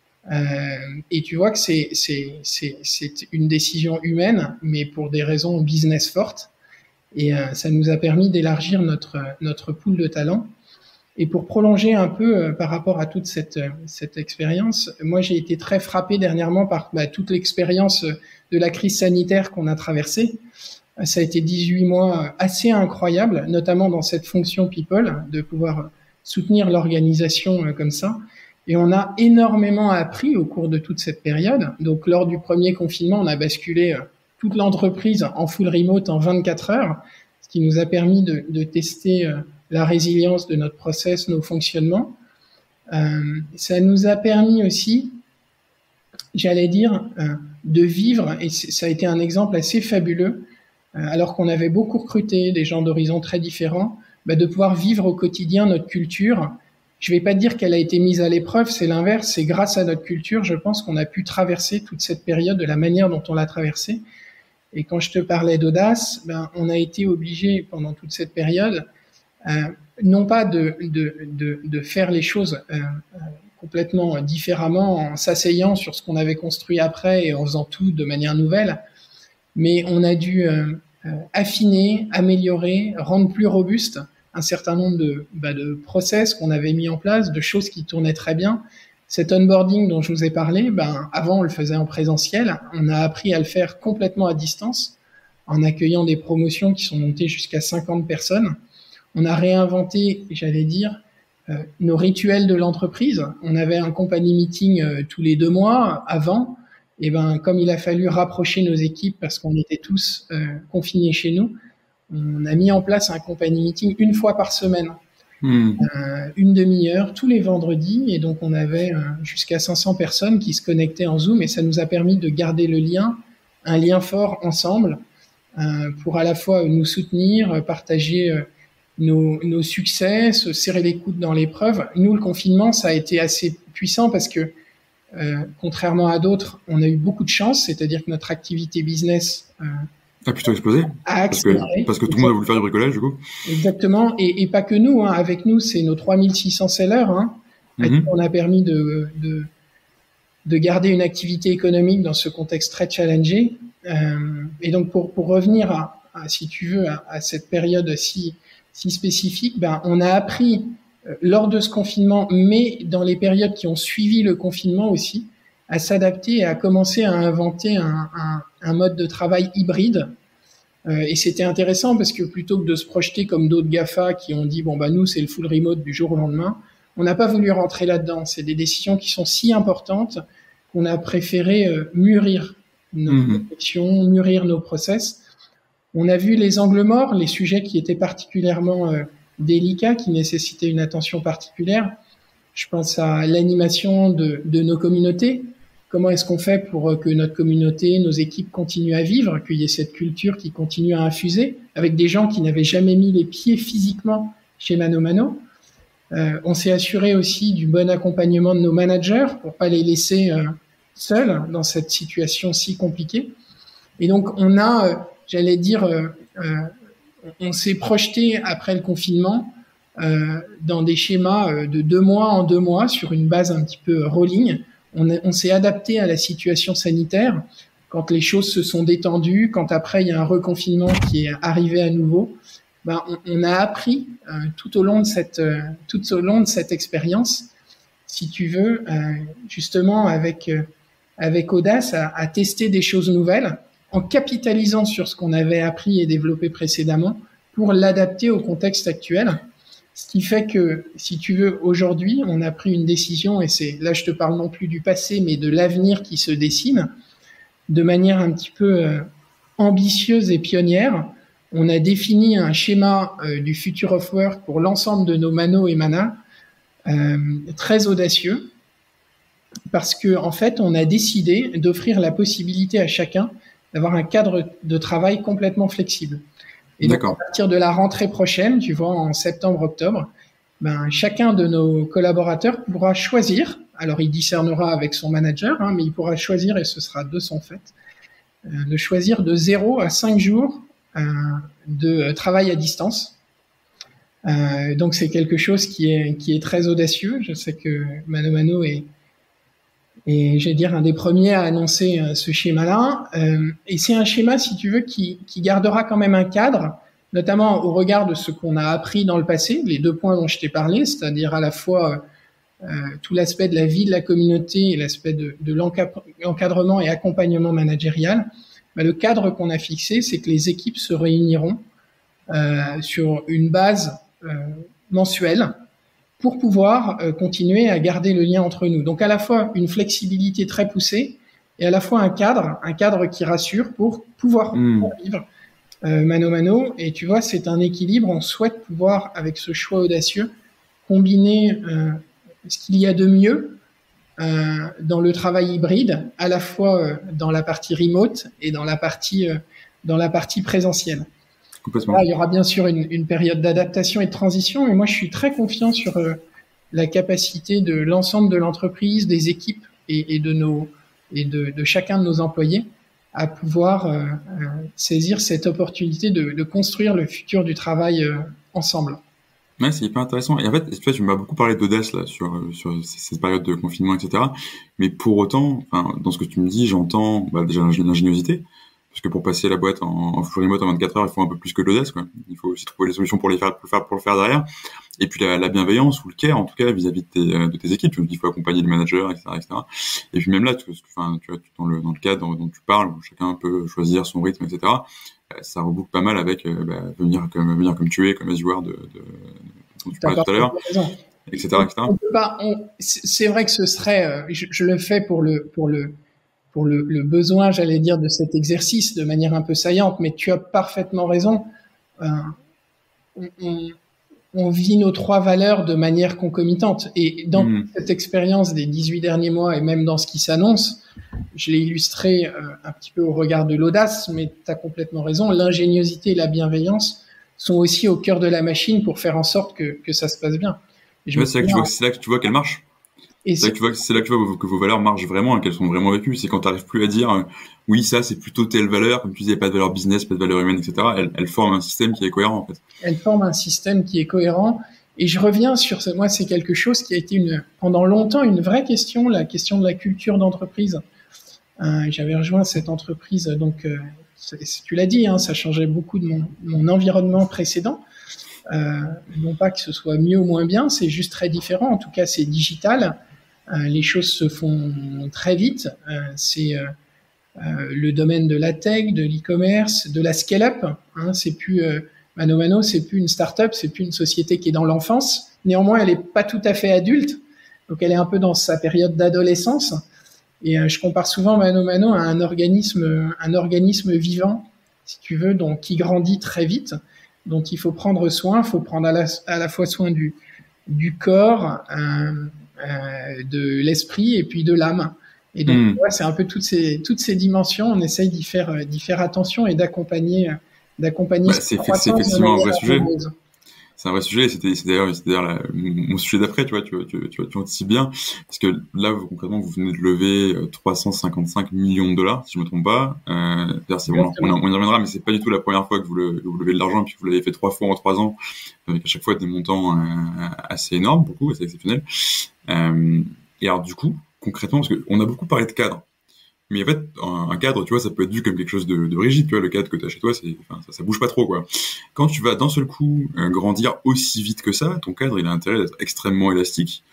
Euh, et tu vois que c'est, c'est, c'est, c'est une décision humaine, mais pour des raisons business fortes. Et euh, ça nous a permis d'élargir notre, notre pool de talents. Et pour prolonger un peu euh, par rapport à toute cette, euh, cette expérience, moi j'ai été très frappé dernièrement par bah, toute l'expérience de la crise sanitaire qu'on a traversée. Ça a été dix-huit mois assez incroyables, notamment dans cette fonction people, de pouvoir soutenir l'organisation euh, comme ça. Et on a énormément appris au cours de toute cette période. Donc lors du premier confinement, on a basculé euh, toute l'entreprise en full remote en vingt-quatre heures, ce qui nous a permis de, de tester euh, la résilience de notre process, nos fonctionnements. Euh, ça nous a permis aussi, j'allais dire, euh, de vivre, et ça a été un exemple assez fabuleux, euh, alors qu'on avait beaucoup recruté des gens d'horizons très différents, bah, de pouvoir vivre au quotidien notre culture. Je vais pas dire qu'elle a été mise à l'épreuve, c'est l'inverse, c'est grâce à notre culture, je pense qu'on a pu traverser toute cette période de la manière dont on l'a traversée. Et quand je te parlais d'audace, ben, on a été obligé pendant toute cette période Euh, non pas de, de, de, de faire les choses euh, complètement différemment en s'asseyant sur ce qu'on avait construit après et en faisant tout de manière nouvelle, mais on a dû euh, affiner, améliorer, rendre plus robuste un certain nombre de, bah, de process qu'on avait mis en place, de choses qui tournaient très bien. Cet onboarding dont je vous ai parlé, ben, avant on le faisait en présentiel, on a appris à le faire complètement à distance en accueillant des promotions qui sont montées jusqu'à cinquante personnes. On a réinventé, j'allais dire, euh, nos rituels de l'entreprise. On avait un company meeting euh, tous les deux mois avant. Et ben, comme il a fallu rapprocher nos équipes parce qu'on était tous euh, confinés chez nous, on a mis en place un company meeting une fois par semaine, mmh. euh, une demi-heure tous les vendredis. Et donc, on avait euh, jusqu'à cinq cents personnes qui se connectaient en Zoom et ça nous a permis de garder le lien, un lien fort ensemble euh, pour à la fois nous soutenir, partager euh, nos, nos succès, se serrer les coudes dans l'épreuve. Nous, le confinement, ça a été assez puissant parce que Euh, contrairement à d'autres, on a eu beaucoup de chance, c'est-à-dire que notre activité business euh, a plutôt explosé. A accéléré. Parce que, parce que tout le monde a voulu faire du bricolage, du coup. Exactement, et, et pas que nous. Hein. Avec nous, c'est nos trois mille six cents sellers. Hein, mm-hmm. On a permis de, de, de garder une activité économique dans ce contexte très challengé. Euh, et donc, pour, pour revenir, à, à, si tu veux, à, à cette période si, si spécifique, ben, on a appris lors de ce confinement, mais dans les périodes qui ont suivi le confinement aussi, à s'adapter et à commencer à inventer un, un, un mode de travail hybride. Euh, et c'était intéressant parce que plutôt que de se projeter comme d'autres GAFA qui ont dit, bon, bah, nous, c'est le full remote du jour au lendemain, on n'a pas voulu rentrer là-dedans. C'est des décisions qui sont si importantes qu'on a préféré euh, mûrir nos mmh. réflexions, mûrir nos process. On a vu les angles morts, les sujets qui étaient particulièrement euh, délicats, qui nécessitaient une attention particulière. Je pense à l'animation de, de nos communautés. Comment est-ce qu'on fait pour que notre communauté, nos équipes continuent à vivre, qu'il y ait cette culture qui continue à infuser avec des gens qui n'avaient jamais mis les pieds physiquement chez Mano Mano. Euh, on s'est assuré aussi du bon accompagnement de nos managers pour pas les laisser euh, seuls dans cette situation si compliquée. Et donc, on a, euh, j'allais dire, euh, euh, on s'est projeté après le confinement euh, dans des schémas euh, de deux mois en deux mois sur une base un petit peu rolling. On, a, on s'est adapté à la situation sanitaire quand les choses se sont détendues, quand après il y a un reconfinement qui est arrivé à nouveau. Ben, on, on a appris euh, tout au long de cette euh, tout au long de cette expérience, si tu veux, euh, justement avec euh, avec audace à, à tester des choses nouvelles, en capitalisant sur ce qu'on avait appris et développé précédemment pour l'adapter au contexte actuel. Ce qui fait que, si tu veux, aujourd'hui, on a pris une décision, et c'est là je te parle non plus du passé, mais de l'avenir qui se dessine, de manière un petit peu euh, ambitieuse et pionnière. On a défini un schéma euh, du Future of Work pour l'ensemble de nos Mano et Mana, euh, très audacieux, parce que en fait, on a décidé d'offrir la possibilité à chacun d'avoir un cadre de travail complètement flexible. Et donc, à partir de la rentrée prochaine, tu vois, en septembre-octobre, ben, chacun de nos collaborateurs pourra choisir, alors il discernera avec son manager, hein, mais il pourra choisir, et ce sera de son fait, euh, de choisir de zéro à cinq jours euh, de travail à distance. Euh, donc, c'est quelque chose qui est, qui est très audacieux. Je sais que Mano Mano est Et j'allais dire un des premiers à annoncer euh, ce schéma-là. Euh, et c'est un schéma, si tu veux, qui, qui gardera quand même un cadre, notamment au regard de ce qu'on a appris dans le passé, les deux points dont je t'ai parlé, c'est-à-dire à la fois euh, tout l'aspect de la vie de la communauté et l'aspect de, de l'encadrement et accompagnement managérial. Bah, le cadre qu'on a fixé, c'est que les équipes se réuniront euh, sur une base euh, mensuelle pour pouvoir euh, continuer à garder le lien entre nous. Donc à la fois une flexibilité très poussée et à la fois un cadre, un cadre qui rassure pour pouvoir mmh. vivre euh, mano mano. Et tu vois, c'est un équilibre. On souhaite pouvoir, avec ce choix audacieux, combiner euh, ce qu'il y a de mieux euh, dans le travail hybride, à la fois euh, dans la partie remote et dans la partie euh, dans la partie présentielle. Là, il y aura bien sûr une, une période d'adaptation et de transition, mais moi je suis très confiant sur euh, la capacité de l'ensemble de l'entreprise, des équipes et, et de nos et de, de chacun de nos employés à pouvoir euh, euh, saisir cette opportunité de, de construire le futur du travail euh, ensemble. Ouais, c'est hyper intéressant. Et en fait, tu vois, tu m'as beaucoup parlé d'audace là sur sur cette période de confinement, et cetera. Mais pour autant, enfin, dans ce que tu me dis, j'entends bah, déjà l'ingéniosité. Parce que pour passer la boîte en, en full remote en vingt-quatre heures, il faut un peu plus que l'audace, quoi. Il faut aussi trouver les solutions pour les faire, pour le faire, pour le faire derrière. Et puis la, la bienveillance ou le care, en tout cas, vis-à-vis de tes, de tes équipes. Il faut accompagner les managers, et cetera, et cetera. Et puis même là, tu, enfin, tu vois, dans le, dans le cadre dont tu parles, où chacun peut choisir son rythme, et cetera. Ça reboucle pas mal avec, bah, venir comme, venir comme tu es, comme as you are de, de, dont tu parlais tout à l'heure. et cetera, et cetera. On peut pas, on, c'est vrai que ce serait, euh, je, je le fais pour le, pour le, pour le, le besoin, j'allais dire, de cet exercice de manière un peu saillante, mais tu as parfaitement raison. Euh, on, on, on vit nos trois valeurs de manière concomitante. Et dans mmh. cette expérience des dix-huit derniers mois, et même dans ce qui s'annonce, je l'ai illustré euh, un petit peu au regard de l'audace, mais tu as complètement raison, l'ingéniosité et la bienveillance sont aussi au cœur de la machine pour faire en sorte que, que ça se passe bien. C'est là, que là que tu vois qu'elle marche. Et c'est là que tu vois, c'est là que tu vois que vos valeurs marchent vraiment et qu'elles sont vraiment vécues. C'est quand tu n'arrives plus à dire euh, oui, ça c'est plutôt telle valeur, comme tu disais, pas de valeur business, pas de valeur humaine, et cetera. Elles, elles forment un système qui est cohérent en fait. Elles forment un système qui est cohérent. Et je reviens sur ce, moi, c'est quelque chose qui a été une, pendant longtemps une vraie question, la question de la culture d'entreprise. Euh, j'avais rejoint cette entreprise, donc euh, tu l'as dit, hein, ça changeait beaucoup de mon, mon environnement précédent. Euh, non pas que ce soit mieux ou moins bien, c'est juste très différent. En tout cas, c'est digital. Euh, les choses se font très vite. Euh, c'est euh, euh, le domaine de la tech, de l'e-commerce, de la scale-up. Hein, c'est plus euh, Mano Mano, c'est plus une start-up, c'est plus une société qui est dans l'enfance. Néanmoins, elle est pas tout à fait adulte, donc elle est un peu dans sa période d'adolescence. Et euh, je compare souvent Mano Mano à un organisme, un organisme vivant, si tu veux, donc qui grandit très vite, dont il faut prendre soin. Il faut prendre à la, à la fois soin du du corps, euh, euh, de l'esprit et puis de l'âme. Et donc, mmh. ouais, c'est un peu toutes ces toutes ces dimensions. On essaye d'y faire d'y faire attention et d'accompagner d'accompagner. Bah, c'est, c'est effectivement un vrai sujet. C'est un vrai sujet. C'était, c'est d'ailleurs, c'est d'ailleurs la, mon sujet d'après. Tu vois, tu tu tu, tu anticipes bien parce que là, vous, concrètement, vous venez de lever trois cent cinquante-cinq millions de dollars, si je me trompe pas. Euh, c'est bon, on, on y reviendra, mais c'est pas du tout la première fois que vous, le, que vous levez de l'argent, puis que vous l'avez fait trois fois en trois ans, avec à chaque fois des montants euh, assez énormes, beaucoup, assez exceptionnels. Euh, et alors, du coup, concrètement, parce que on a beaucoup parlé de cadre. Mais en fait, un cadre, tu vois, ça peut être vu comme quelque chose de, de rigide, tu vois, le cadre que tu as chez toi, c'est, enfin, ça, ça bouge pas trop, quoi. Quand tu vas d'un seul coup euh, grandir aussi vite que ça, ton cadre, il a intérêt d'être extrêmement élastique,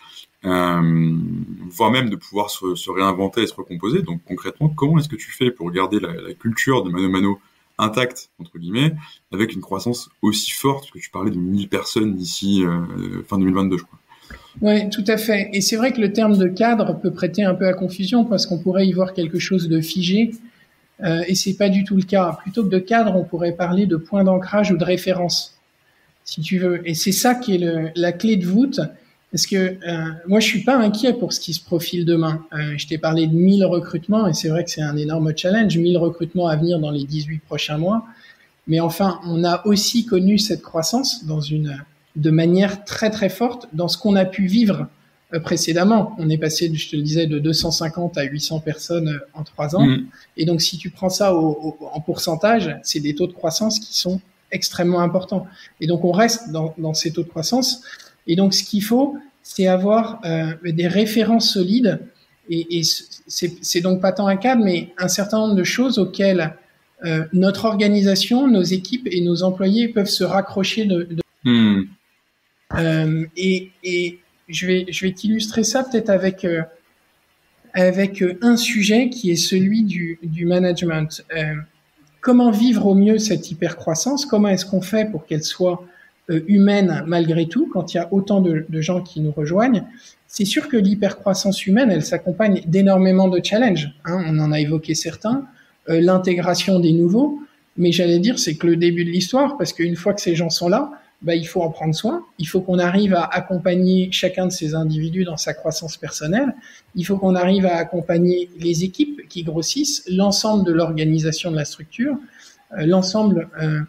euh, voire même de pouvoir se, se réinventer et se recomposer. Donc, concrètement, comment est-ce que tu fais pour garder la, la culture de Mano Mano intacte, entre guillemets, avec une croissance aussi forte, parce que tu parlais de mille personnes d'ici euh, fin deux mille vingt-deux, je crois. Oui, tout à fait. Et c'est vrai que le terme de cadre peut prêter un peu à confusion parce qu'on pourrait y voir quelque chose de figé, euh, et c'est pas du tout le cas. Plutôt que de cadre, on pourrait parler de point d'ancrage ou de référence, si tu veux. Et c'est ça qui est le, la clé de voûte, parce que euh, moi, je suis pas inquiet pour ce qui se profile demain. Euh, je t'ai parlé de mille recrutements, et c'est vrai que c'est un énorme challenge, mille recrutements à venir dans les dix-huit prochains mois. Mais enfin, on a aussi connu cette croissance dans une de manière très très forte dans ce qu'on a pu vivre euh, précédemment. On est passé, je te le disais, de deux cent cinquante à huit cents personnes euh, en trois ans. Mmh. Et donc, si tu prends ça au, au, en pourcentage, c'est des taux de croissance qui sont extrêmement importants. Et donc, on reste dans, dans ces taux de croissance. Et donc, ce qu'il faut, c'est avoir euh, des références solides. Et, et c'est, c'est donc pas tant un cadre, mais un certain nombre de choses auxquelles euh, notre organisation, nos équipes et nos employés peuvent se raccrocher de, de mmh. Euh, et, et je vais, je vais t'illustrer ça peut-être avec euh, avec un sujet qui est celui du, du management. Euh, comment vivre au mieux cette hypercroissance ? Comment est-ce qu'on fait pour qu'elle soit euh, humaine malgré tout quand il y a autant de, de gens qui nous rejoignent ? C'est sûr que l'hypercroissance humaine, elle s'accompagne d'énormément de challenges. Hein, on en a évoqué certains. Euh, l'intégration des nouveaux, mais j'allais dire c'est que le début de l'histoire parce qu'une fois que ces gens sont là, bah, il faut en prendre soin. Il faut qu'on arrive à accompagner chacun de ces individus dans sa croissance personnelle. Il faut qu'on arrive à accompagner les équipes qui grossissent, l'ensemble de l'organisation de la structure, euh, l'ensemble, euh,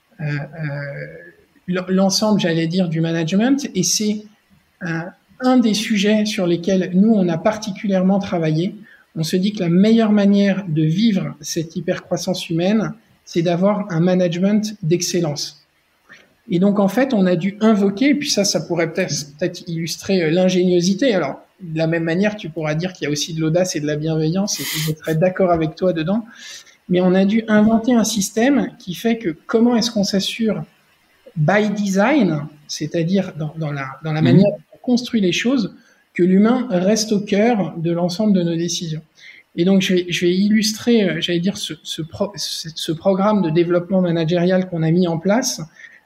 euh, l'ensemble, j'allais dire, du management. Et c'est euh, un des sujets sur lesquels nous, on a particulièrement travaillé. On se dit que la meilleure manière de vivre cette hypercroissance humaine, c'est d'avoir un management d'excellence. Et donc, en fait, on a dû invoquer, et puis ça, ça pourrait peut-être, peut-être illustrer l'ingéniosité. Alors, de la même manière, tu pourras dire qu'il y a aussi de l'audace et de la bienveillance, et je serais d'accord avec toi dedans. Mais on a dû inventer un système qui fait que comment est-ce qu'on s'assure by design, c'est-à-dire dans, dans la, dans la mmh. manière dont on construit les choses, que l'humain reste au cœur de l'ensemble de nos décisions. Et donc, je vais, je vais illustrer, j'allais dire, ce, ce, pro, ce, ce programme de développement managérial qu'on a mis en place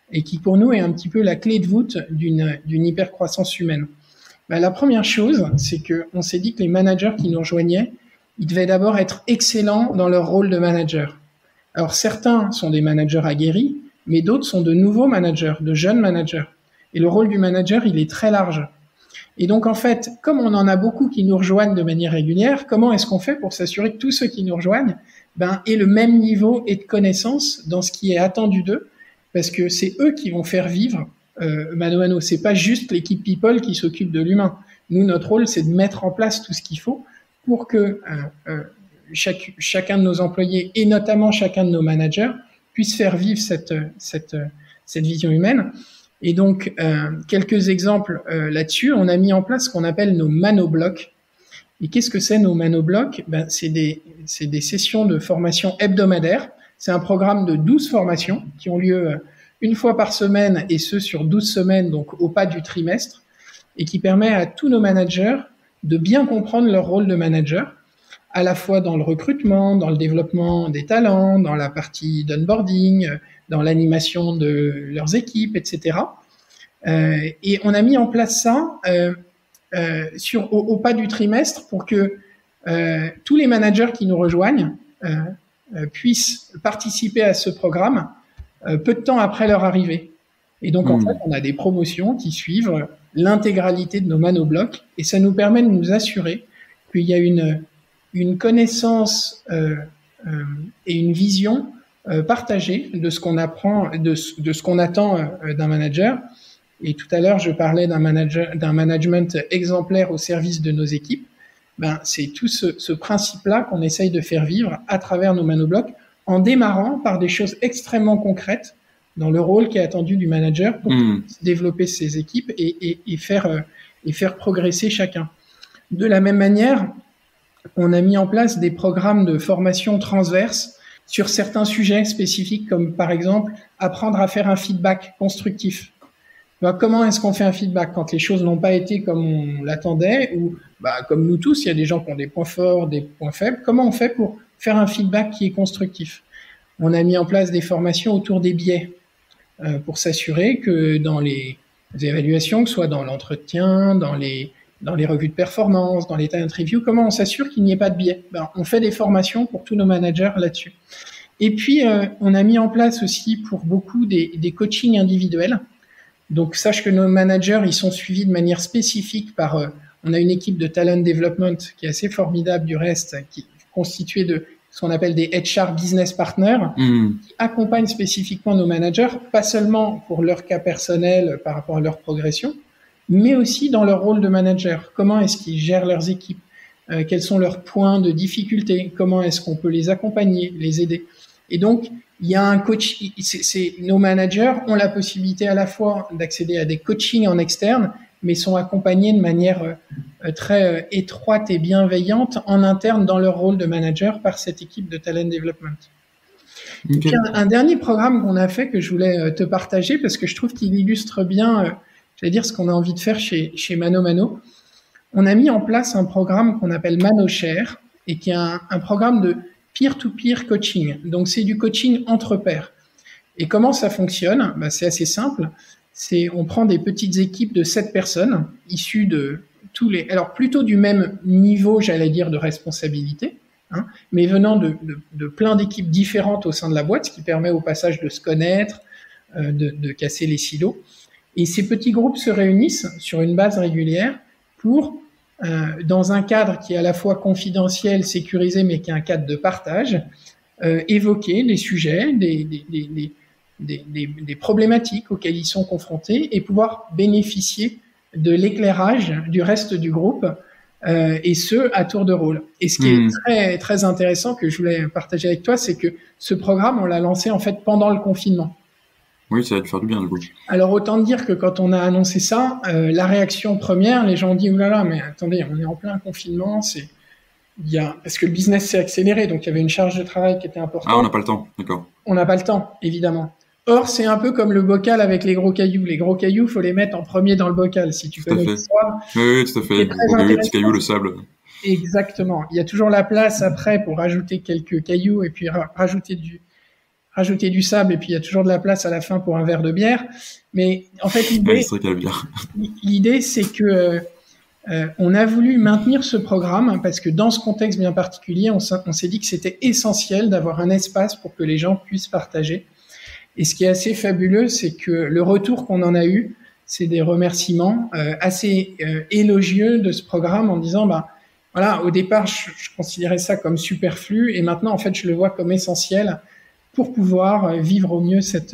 et qui pour nous est un petit peu la clé de voûte d'une d'une hypercroissance humaine. Ben, la première chose, c'est que on s'est dit que les managers qui nous rejoignaient, ils devaient d'abord être excellents dans leur rôle de manager. Alors certains sont des managers aguerris, mais d'autres sont de nouveaux managers, de jeunes managers. Et le rôle du manager, il est très large. Et donc en fait, comme on en a beaucoup qui nous rejoignent de manière régulière, comment est-ce qu'on fait pour s'assurer que tous ceux qui nous rejoignent ben, aient le même niveau et de connaissance dans ce qui est attendu d'eux, parce que c'est eux qui vont faire vivre euh, Mano Mano. C'est pas juste l'équipe people qui s'occupe de l'humain. Nous, notre rôle, c'est de mettre en place tout ce qu'il faut pour que euh, euh, chaque, chacun de nos employés et notamment chacun de nos managers puisse faire vivre cette, cette, cette vision humaine. Et donc, euh, quelques exemples euh, là-dessus. On a mis en place ce qu'on appelle nos manoblocs. Et qu'est-ce que c'est nos manoblocs? Ben, c'est des, c'est des sessions de formation hebdomadaires. C'est un programme de douze formations qui ont lieu une fois par semaine et ce sur douze semaines, donc au pas du trimestre, et qui permet à tous nos managers de bien comprendre leur rôle de manager, à la fois dans le recrutement, dans le développement des talents, dans la partie d'onboarding, dans l'animation de leurs équipes, et cetera. Euh, et on a mis en place ça euh, euh, sur au, au pas du trimestre pour que euh, tous les managers qui nous rejoignent euh, euh, puissent participer à ce programme euh, peu de temps après leur arrivée. Et donc, mmh. en fait, on a des promotions qui suivent l'intégralité de nos manoblocs et ça nous permet de nous assurer qu'il y a une, une connaissance euh, euh, et une vision euh, partagée de ce qu'on apprend, de, de ce qu'on attend euh, d'un manager. Et tout à l'heure, je parlais d'un manager, d'un management exemplaire au service de nos équipes. Ben, c'est tout ce, ce principe-là qu'on essaye de faire vivre à travers nos manoblocs en démarrant par des choses extrêmement concrètes dans le rôle qui est attendu du manager pour mmh. développer ses équipes et, et, et, faire, euh, et faire progresser chacun. De la même manière, on a mis en place des programmes de formation transverse sur certains sujets spécifiques, comme par exemple apprendre à faire un feedback constructif. Ben, comment est-ce qu'on fait un feedback quand les choses n'ont pas été comme on l'attendait ou bah, comme nous tous, il y a des gens qui ont des points forts, des points faibles. Comment on fait pour faire un feedback qui est constructif? On a mis en place des formations autour des biais euh, pour s'assurer que dans les évaluations, que ce soit dans l'entretien, dans les dans les revues de performance, dans les talent reviews, comment on s'assure qu'il n'y ait pas de biais? Ben, on fait des formations pour tous nos managers là-dessus. Et puis, euh, on a mis en place aussi pour beaucoup des, des coachings individuels. Donc, sache que nos managers, ils sont suivis de manière spécifique par... Euh, on a une équipe de talent development qui est assez formidable du reste, qui est constituée de ce qu'on appelle des H R business partners, mmh. qui accompagnent spécifiquement nos managers, pas seulement pour leur cas personnel par rapport à leur progression, mais aussi dans leur rôle de manager. Comment est-ce qu'ils gèrent leurs équipes? euh, Quels sont leurs points de difficulté? Comment est-ce qu'on peut les accompagner, les aider? Et donc, il y a un coach, c'est, c'est, nos managers ont la possibilité à la fois d'accéder à des coachings en externe, mais sont accompagnés de manière euh, très euh, étroite et bienveillante en interne dans leur rôle de manager par cette équipe de talent development. Okay. Un, un dernier programme qu'on a fait que je voulais euh, te partager parce que je trouve qu'il illustre bien, euh, j'allais dire, ce qu'on a envie de faire chez, chez Mano Mano. On a mis en place un programme qu'on appelle ManoShare et qui est un, un programme de peer-to-peer coaching. Donc, c'est du coaching entre pairs. Et comment ça fonctionne? Ben, c'est assez simple. C'est, on prend des petites équipes de sept personnes issues de tous les, alors plutôt du même niveau, j'allais dire, de responsabilité, hein, mais venant de, de, de plein d'équipes différentes au sein de la boîte, ce qui permet au passage de se connaître, euh, de, de casser les silos. Et ces petits groupes se réunissent sur une base régulière pour, euh, dans un cadre qui est à la fois confidentiel, sécurisé, mais qui est un cadre de partage, euh, évoquer les sujets, des, des, des, des Des, des, des problématiques auxquelles ils sont confrontés et pouvoir bénéficier de l'éclairage du reste du groupe euh, et ce à tour de rôle. Et ce qui mmh. est très très intéressant que je voulais partager avec toi, c'est que ce programme on l'a lancé en fait pendant le confinement. Oui, ça va te faire du bien du coup. Alors autant dire que quand on a annoncé ça, euh, la réaction première, les gens ont dit oulala, mais attendez, on est en plein confinement, c'est il y a parce que le business s'est accéléré, donc il y avait une charge de travail qui était importante. Ah, on n'a pas le temps, d'accord. On n'a pas le temps, évidemment. Or, c'est un peu comme le bocal avec les gros cailloux. Les gros cailloux, faut les mettre en premier dans le bocal, si tu tout connais l'histoire. Oui, oui, tout à fait. Les petits cailloux, le sable. Exactement. Il y a toujours la place après pour rajouter quelques cailloux et puis ra- rajouter du, rajouter du sable et puis il y a toujours de la place à la fin pour un verre de bière. Mais en fait, l'idée, ouais, c'est vrai qu'il y a la bière. l'idée, c'est que euh, euh, on a voulu maintenir ce programme hein, parce que dans ce contexte bien particulier, on, on s'est dit que c'était essentiel d'avoir un espace pour que les gens puissent partager. Et ce qui est assez fabuleux, c'est que le retour qu'on en a eu, c'est des remerciements euh, assez euh, élogieux de ce programme en disant, bah voilà, au départ, je, je considérais ça comme superflu et maintenant, en fait, je le vois comme essentiel pour pouvoir vivre au mieux cette,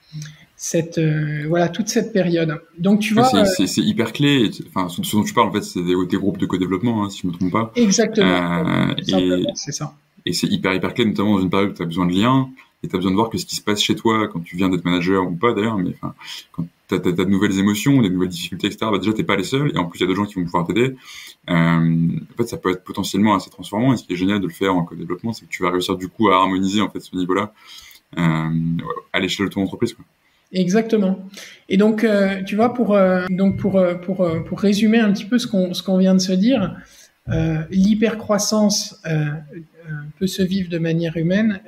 cette, euh, voilà, toute cette période. Donc, tu vois, c'est, euh, c'est, c'est hyper clé. Enfin, ce, ce dont tu parles, en fait, c'est des, des groupes de co-développement, hein, si je me trompe pas. Exactement. Euh, et, c'est ça. Et c'est hyper, hyper clé, notamment dans une période où tu as besoin de liens et tu as besoin de voir que ce qui se passe chez toi quand tu viens d'être manager ou pas, d'ailleurs, mais enfin, quand tu as de nouvelles émotions, des nouvelles difficultés, et cetera, bah déjà, t'es pas les seuls. Et en plus, il y a d'autres gens qui vont pouvoir t'aider. Euh, en fait, ça peut être potentiellement assez transformant. Et ce qui est génial de le faire en co-développement, c'est que tu vas réussir, du coup, à harmoniser, en fait, ce niveau-là, euh, à l'échelle de ton entreprise, quoi. Exactement. Et donc, euh, tu vois, pour euh, donc pour euh, pour euh, pour résumer un petit peu ce qu'on ce qu'on vient de se dire, euh, l'hypercroissance euh, euh, peut se vivre de manière humaine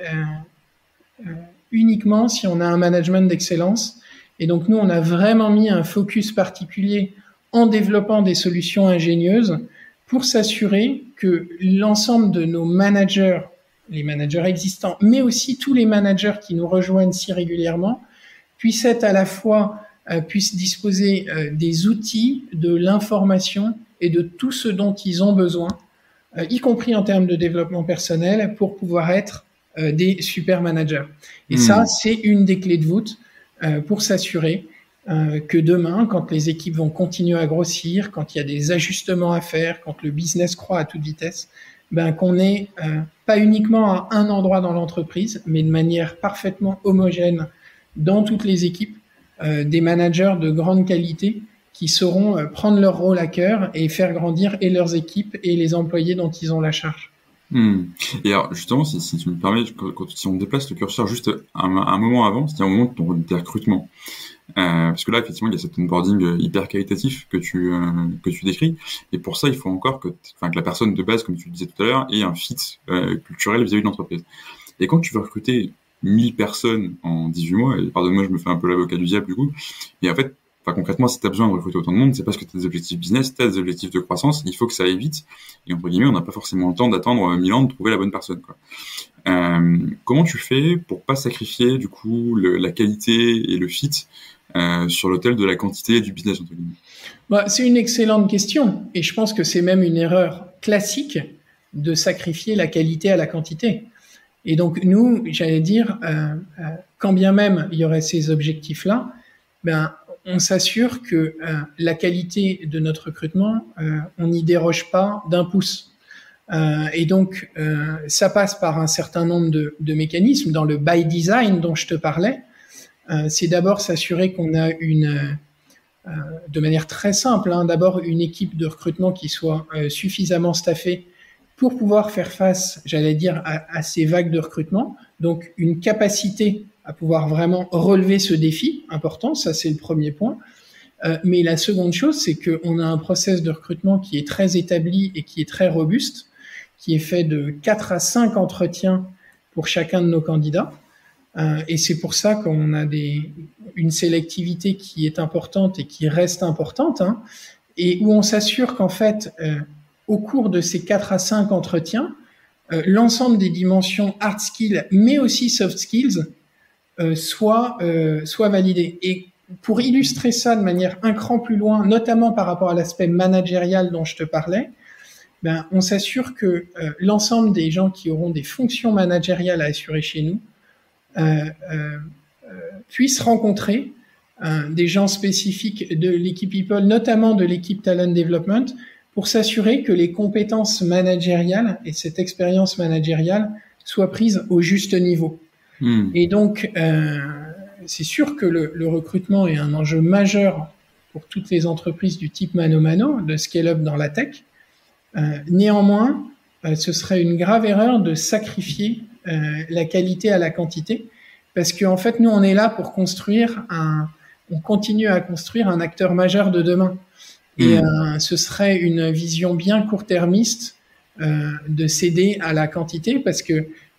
euh, euh, uniquement si on a un management d'excellence. Et donc, nous, on a vraiment mis un focus particulier en développant des solutions ingénieuses pour s'assurer que l'ensemble de nos managers, les managers existants, mais aussi tous les managers qui nous rejoignent si régulièrement, puissent être à la fois, euh, puissent disposer euh, des outils, de l'information et de tout ce dont ils ont besoin, euh, y compris en termes de développement personnel, pour pouvoir être euh, des super managers. Et mmh. ça, c'est une des clés de voûte euh, pour s'assurer euh, que demain, quand les équipes vont continuer à grossir, quand il y a des ajustements à faire, quand le business croît à toute vitesse, ben, qu'on est euh, pas uniquement à un endroit dans l'entreprise, mais de manière parfaitement homogène dans toutes les équipes, euh, des managers de grande qualité qui sauront euh, prendre leur rôle à cœur et faire grandir et leurs équipes et les employés dont ils ont la charge. Mmh. Et alors justement, si, si tu me permets, quand, quand, si on déplace le curseur juste un, un moment avant, c'est-à-dire au moment de ton de recrutement, euh, parce que là effectivement il y a cet onboarding hyper qualitatif que tu euh, que tu décris, et pour ça il faut encore que, enfin, que la personne de base, comme tu le disais tout à l'heure, ait un fit euh, culturel vis-à-vis de l'entreprise. Et quand tu veux recruter mille personnes en dix-huit mois, et pardonne-moi, je me fais un peu l'avocat du diable du coup, et en fait, enfin, concrètement, si tu as besoin de recruter autant de monde, c'est parce que tu as des objectifs business, tu as des objectifs de croissance, il faut que ça aille vite, et entre guillemets, on n'a pas forcément le temps d'attendre mille ans de trouver la bonne personne, quoi. Euh, comment tu fais pour pas sacrifier, du coup, le, la qualité et le fit euh, sur l'autel de la quantité et du business, entre guillemets? Bah, c'est une excellente question, et je pense que c'est même une erreur classique de sacrifier la qualité à la quantité. Et donc, nous, j'allais dire, euh, euh, quand bien même il y aurait ces objectifs-là, ben, on s'assure que euh, la qualité de notre recrutement, euh, on n'y déroge pas d'un pouce. Euh, et donc, euh, ça passe par un certain nombre de, de mécanismes. Dans le by design dont je te parlais, euh, c'est d'abord s'assurer qu'on a une, euh, de manière très simple, hein, d'abord une équipe de recrutement qui soit euh, suffisamment staffée pour pouvoir faire face, j'allais dire, à, à ces vagues de recrutement. Donc, une capacité à pouvoir vraiment relever ce défi important, ça c'est le premier point. Euh, mais la seconde chose, c'est qu'on a un process de recrutement qui est très établi et qui est très robuste, qui est fait de quatre à cinq entretiens pour chacun de nos candidats. Euh, et c'est pour ça qu'on a des, une sélectivité qui est importante et qui reste importante, hein, et où on s'assure qu'en fait, euh, au cours de ces quatre à cinq entretiens, euh, l'ensemble des dimensions hard skills, mais aussi soft skills, euh, soient, euh, soient validées. Et pour illustrer ça de manière un cran plus loin, notamment par rapport à l'aspect managérial dont je te parlais, ben, on s'assure que euh, l'ensemble des gens qui auront des fonctions managériales à assurer chez nous euh, euh, euh, puissent rencontrer euh, des gens spécifiques de l'équipe People, notamment de l'équipe Talent Development, pour s'assurer que les compétences managériales et cette expérience managériale soient prises au juste niveau. Mmh. Et donc, euh, c'est sûr que le, le recrutement est un enjeu majeur pour toutes les entreprises du type Mano Mano, de scale-up dans la tech. Euh, néanmoins, euh, ce serait une grave erreur de sacrifier euh, la qualité à la quantité, parce qu'en fait, nous, on est là pour construire un, on continue à construire un acteur majeur de demain. Et mmh. euh, ce serait une vision bien court-termiste euh, de céder à la quantité, parce que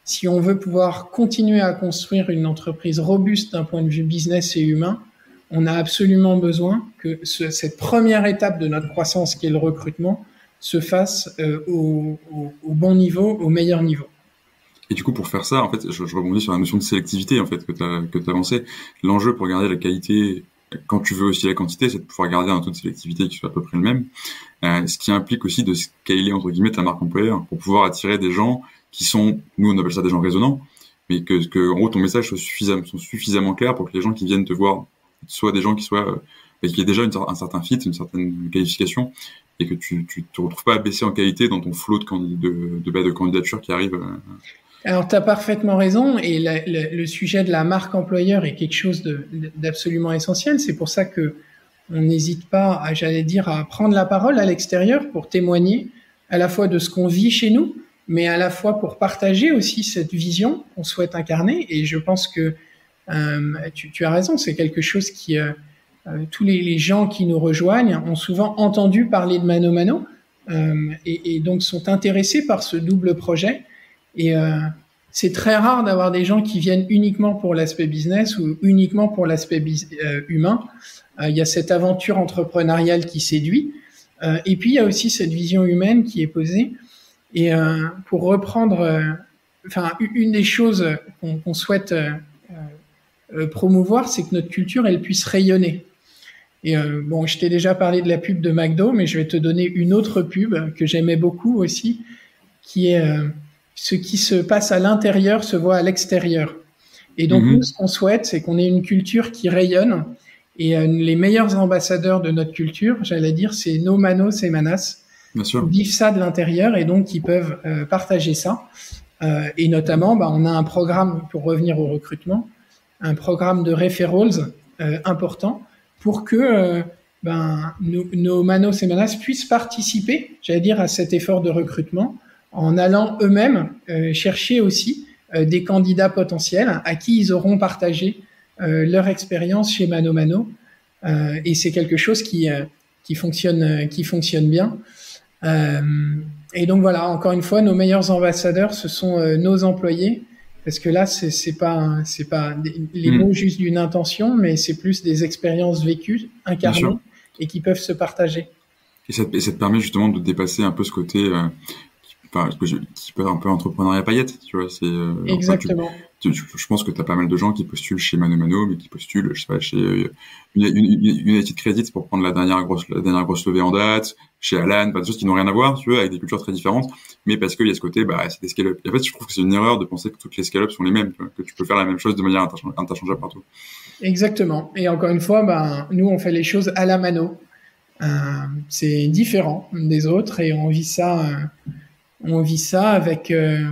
si on veut pouvoir continuer à construire une entreprise robuste d'un point de vue business et humain, on a absolument besoin que ce, cette première étape de notre croissance, qui est le recrutement, se fasse euh, au, au, au bon niveau, au meilleur niveau. Et du coup, pour faire ça, en fait, je, je rebondis sur la notion de sélectivité en fait que tu as que tu as lancé. L'enjeu pour garder la qualité, quand tu veux aussi la quantité, c'est de pouvoir garder un taux de sélectivité qui soit à peu près le même. Euh, ce qui implique aussi de scaler entre guillemets ta marque employeur pour pouvoir attirer des gens qui sont, nous on appelle ça des gens résonnants, mais que, que en gros ton message soit suffisamment, soit suffisamment clair pour que les gens qui viennent te voir soient des gens qui soient, euh, qui aient déjà une, un certain fit, une certaine qualification, et que tu, tu te retrouves pas à baisser en qualité dans ton flot de, candid- de, de, de, de candidatures qui arrivent. Euh, Alors, tu as parfaitement raison, et la, la, le sujet de la marque employeur est quelque chose de, d'absolument essentiel. C'est pour ça que on n'hésite pas, à, j'allais dire, à prendre la parole à l'extérieur pour témoigner à la fois de ce qu'on vit chez nous, mais à la fois pour partager aussi cette vision qu'on souhaite incarner. Et je pense que euh, tu, tu as raison, c'est quelque chose qui... Euh, euh, tous les, les gens qui nous rejoignent ont souvent entendu parler de Mano Mano euh, et, et donc sont intéressés par ce double projet. Et euh, c'est très rare d'avoir des gens qui viennent uniquement pour l'aspect business ou uniquement pour l'aspect bis- euh, humain. Euh, il y a cette aventure entrepreneuriale qui séduit. Euh, et puis, il y a aussi cette vision humaine qui est posée. Et euh, pour reprendre, euh, enfin, une des choses qu'on, qu'on souhaite euh, euh, promouvoir, c'est que notre culture, elle puisse rayonner. Et euh, bon, je t'ai déjà parlé de la pub de McDo, mais je vais te donner une autre pub que j'aimais beaucoup aussi, qui est... Euh, ce qui se passe à l'intérieur se voit à l'extérieur. Et donc, mmh. nous, ce qu'on souhaite, c'est qu'on ait une culture qui rayonne. Et euh, les meilleurs ambassadeurs de notre culture, j'allais dire, c'est nos manos et manas. Bien sûr. Qui vivent ça de l'intérieur et donc qui peuvent euh, partager ça. Euh, et notamment, bah, on a un programme, pour revenir au recrutement, un programme de referrals euh, important pour que euh, ben, nos, nos manos et manas puissent participer, j'allais dire, à cet effort de recrutement, en allant eux-mêmes euh, chercher aussi euh, des candidats potentiels à qui ils auront partagé euh, leur expérience chez Mano Mano. Euh, et c'est quelque chose qui, euh, qui, fonctionne, euh, qui fonctionne bien. Euh, et donc voilà, encore une fois, nos meilleurs ambassadeurs, ce sont euh, nos employés, parce que là, c'est, c'est pas, c'est pas des, les mmh. mots juste d'une intention, mais c'est plus des expériences vécues, incarnées, et qui peuvent se partager. Et ça, et ça te permet justement de dépasser un peu ce côté... Euh... Enfin, qui peut être un peu entrepreneuriat paillette, tu vois. C'est, euh, exactement. Enfin, tu, tu, je pense que tu as pas mal de gens qui postulent chez Mano Mano, mais qui postulent, je sais pas, chez euh, United Credit pour prendre la dernière grosse, la dernière grosse levée en date, chez Alan, pas des choses qui n'ont rien à voir, tu vois, avec des cultures très différentes, mais parce qu'il y a ce côté, bah, c'est des scale-up. Et en fait, je trouve que c'est une erreur de penser que toutes les scale-up sont les mêmes, tu vois, que tu peux faire la même chose de manière interchangeable partout. Exactement. Et encore une fois, bah, nous, on fait les choses à la mano. Euh, c'est différent des autres et on vit ça, euh, on vit ça avec, euh,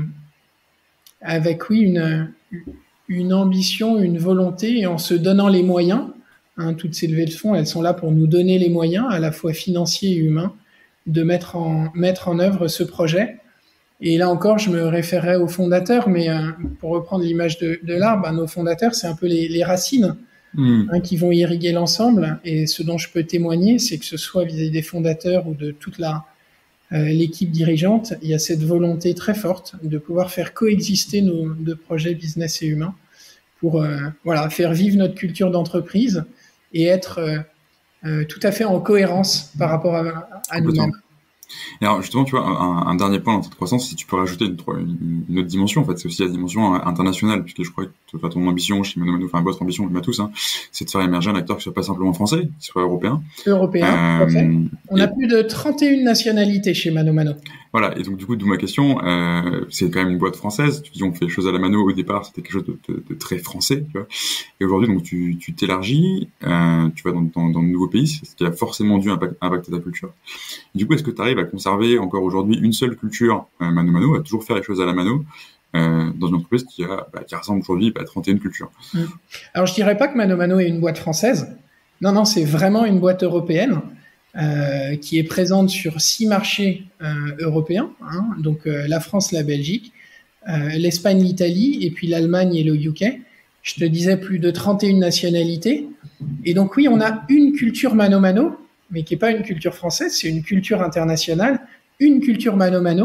avec oui, une, une ambition, une volonté, et en se donnant les moyens. Hein, toutes ces levées de fonds, elles sont là pour nous donner les moyens, à la fois financiers et humains, de mettre en, mettre en œuvre ce projet. Et là encore, je me référerai aux fondateurs, mais euh, pour reprendre l'image de, de l'arbre, ben, nos fondateurs, c'est un peu les, les racines mmh. hein, qui vont irriguer l'ensemble. Et ce dont je peux témoigner, c'est que ce soit vis-à-vis des fondateurs ou de toute la Euh, l'équipe dirigeante, il y a cette volonté très forte de pouvoir faire coexister nos deux projets business et humains pour euh, voilà, faire vivre notre culture d'entreprise et être euh, euh, tout à fait en cohérence par rapport à, à nous-mêmes. Et alors justement, tu vois, un, un dernier point dans cette croissance, si tu peux rajouter une, une, une autre dimension, en fait, c'est aussi la dimension internationale, puisque je crois que enfin, ton ambition chez Mano Mano, enfin votre ambition, on l'a tous, hein, c'est de faire émerger un acteur qui soit pas simplement français, qui soit européen. Européen, euh, tout à fait. On et... a plus de trente et une nationalités chez Mano Mano. Voilà, et donc du coup, d'où ma question, euh, c'est quand même une boîte française. Tu dis, on fait les choses à la mano au départ, c'était quelque chose de, de, de très français, tu vois. Et aujourd'hui, donc tu, tu t'élargis, euh, tu vas dans, dans, dans de nouveaux pays, ce qui a forcément dû impact, impacter ta culture. Et du coup, est-ce que tu arrives à conserver encore aujourd'hui une seule culture euh, Mano Mano, à toujours faire les choses à la mano, euh, dans une entreprise qui a, bah, qui rassemble aujourd'hui bah, trente et une cultures. Mmh. Alors, je dirais pas que Mano Mano est une boîte française. Non, non, c'est vraiment une boîte européenne. Euh, qui est présente sur six marchés euh, européens, hein, donc euh, la France, la Belgique, euh, l'Espagne, l'Italie, et puis l'Allemagne et le U K. Je te disais plus de trente et une nationalités. Et donc oui, on a une culture Mano Mano, mais qui n'est pas une culture française, c'est une culture internationale, une culture Mano Mano,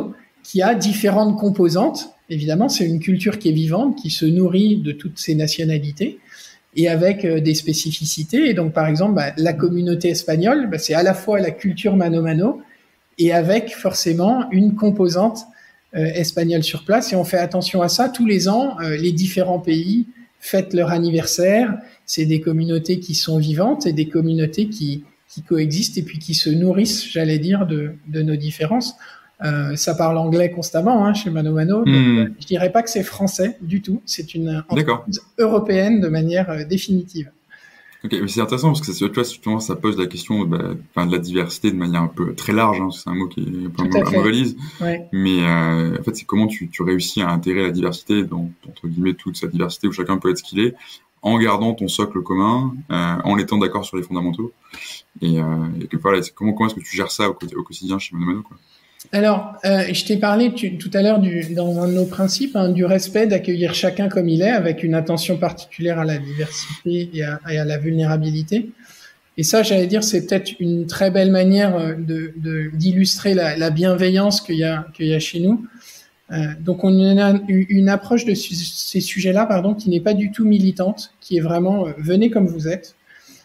qui a différentes composantes. Évidemment, c'est une culture qui est vivante, qui se nourrit de toutes ces nationalités et avec euh, des spécificités. Et donc, par exemple, bah, la communauté espagnole, bah, c'est à la fois la culture mano-mano et avec forcément une composante euh, espagnole sur place. Et on fait attention à ça. Tous les ans, euh, les différents pays fêtent leur anniversaire. C'est des communautés qui sont vivantes et des communautés qui, qui coexistent et puis qui se nourrissent, j'allais dire, de, de nos différences. Euh, ça parle anglais constamment hein, chez Mano Mano. Donc, Mmh. euh, je dirais pas que c'est français du tout. C'est une entreprise européenne de manière euh, définitive. Ok, mais c'est intéressant parce que ça, tu vois, justement, ça pose la question bah, enfin, de la diversité de manière un peu très large. Hein, c'est un mot qui est un peu Tout à à fait. mauvaise valise. Ouais. Mais euh, en fait, c'est comment tu, tu réussis à intégrer la diversité dans, entre guillemets, toute cette diversité où chacun peut être ce qu'il est, en gardant ton socle commun, euh, en étant d'accord sur les fondamentaux. Et, euh, et que voilà, c'est comment, comment est-ce que tu gères ça au, au quotidien chez Mano Mano, quoi. Alors, euh, je t'ai parlé tu, tout à l'heure du, dans un de nos principes hein, du respect, d'accueillir chacun comme il est, avec une attention particulière à la diversité et à, et à la vulnérabilité. Et ça, j'allais dire, c'est peut-être une très belle manière de, de, d'illustrer la, la bienveillance qu'il y a, qu'il y a chez nous. Euh, donc, on a une, une approche de su- ces sujets-là, pardon, qui n'est pas du tout militante, qui est vraiment euh, venez comme vous êtes.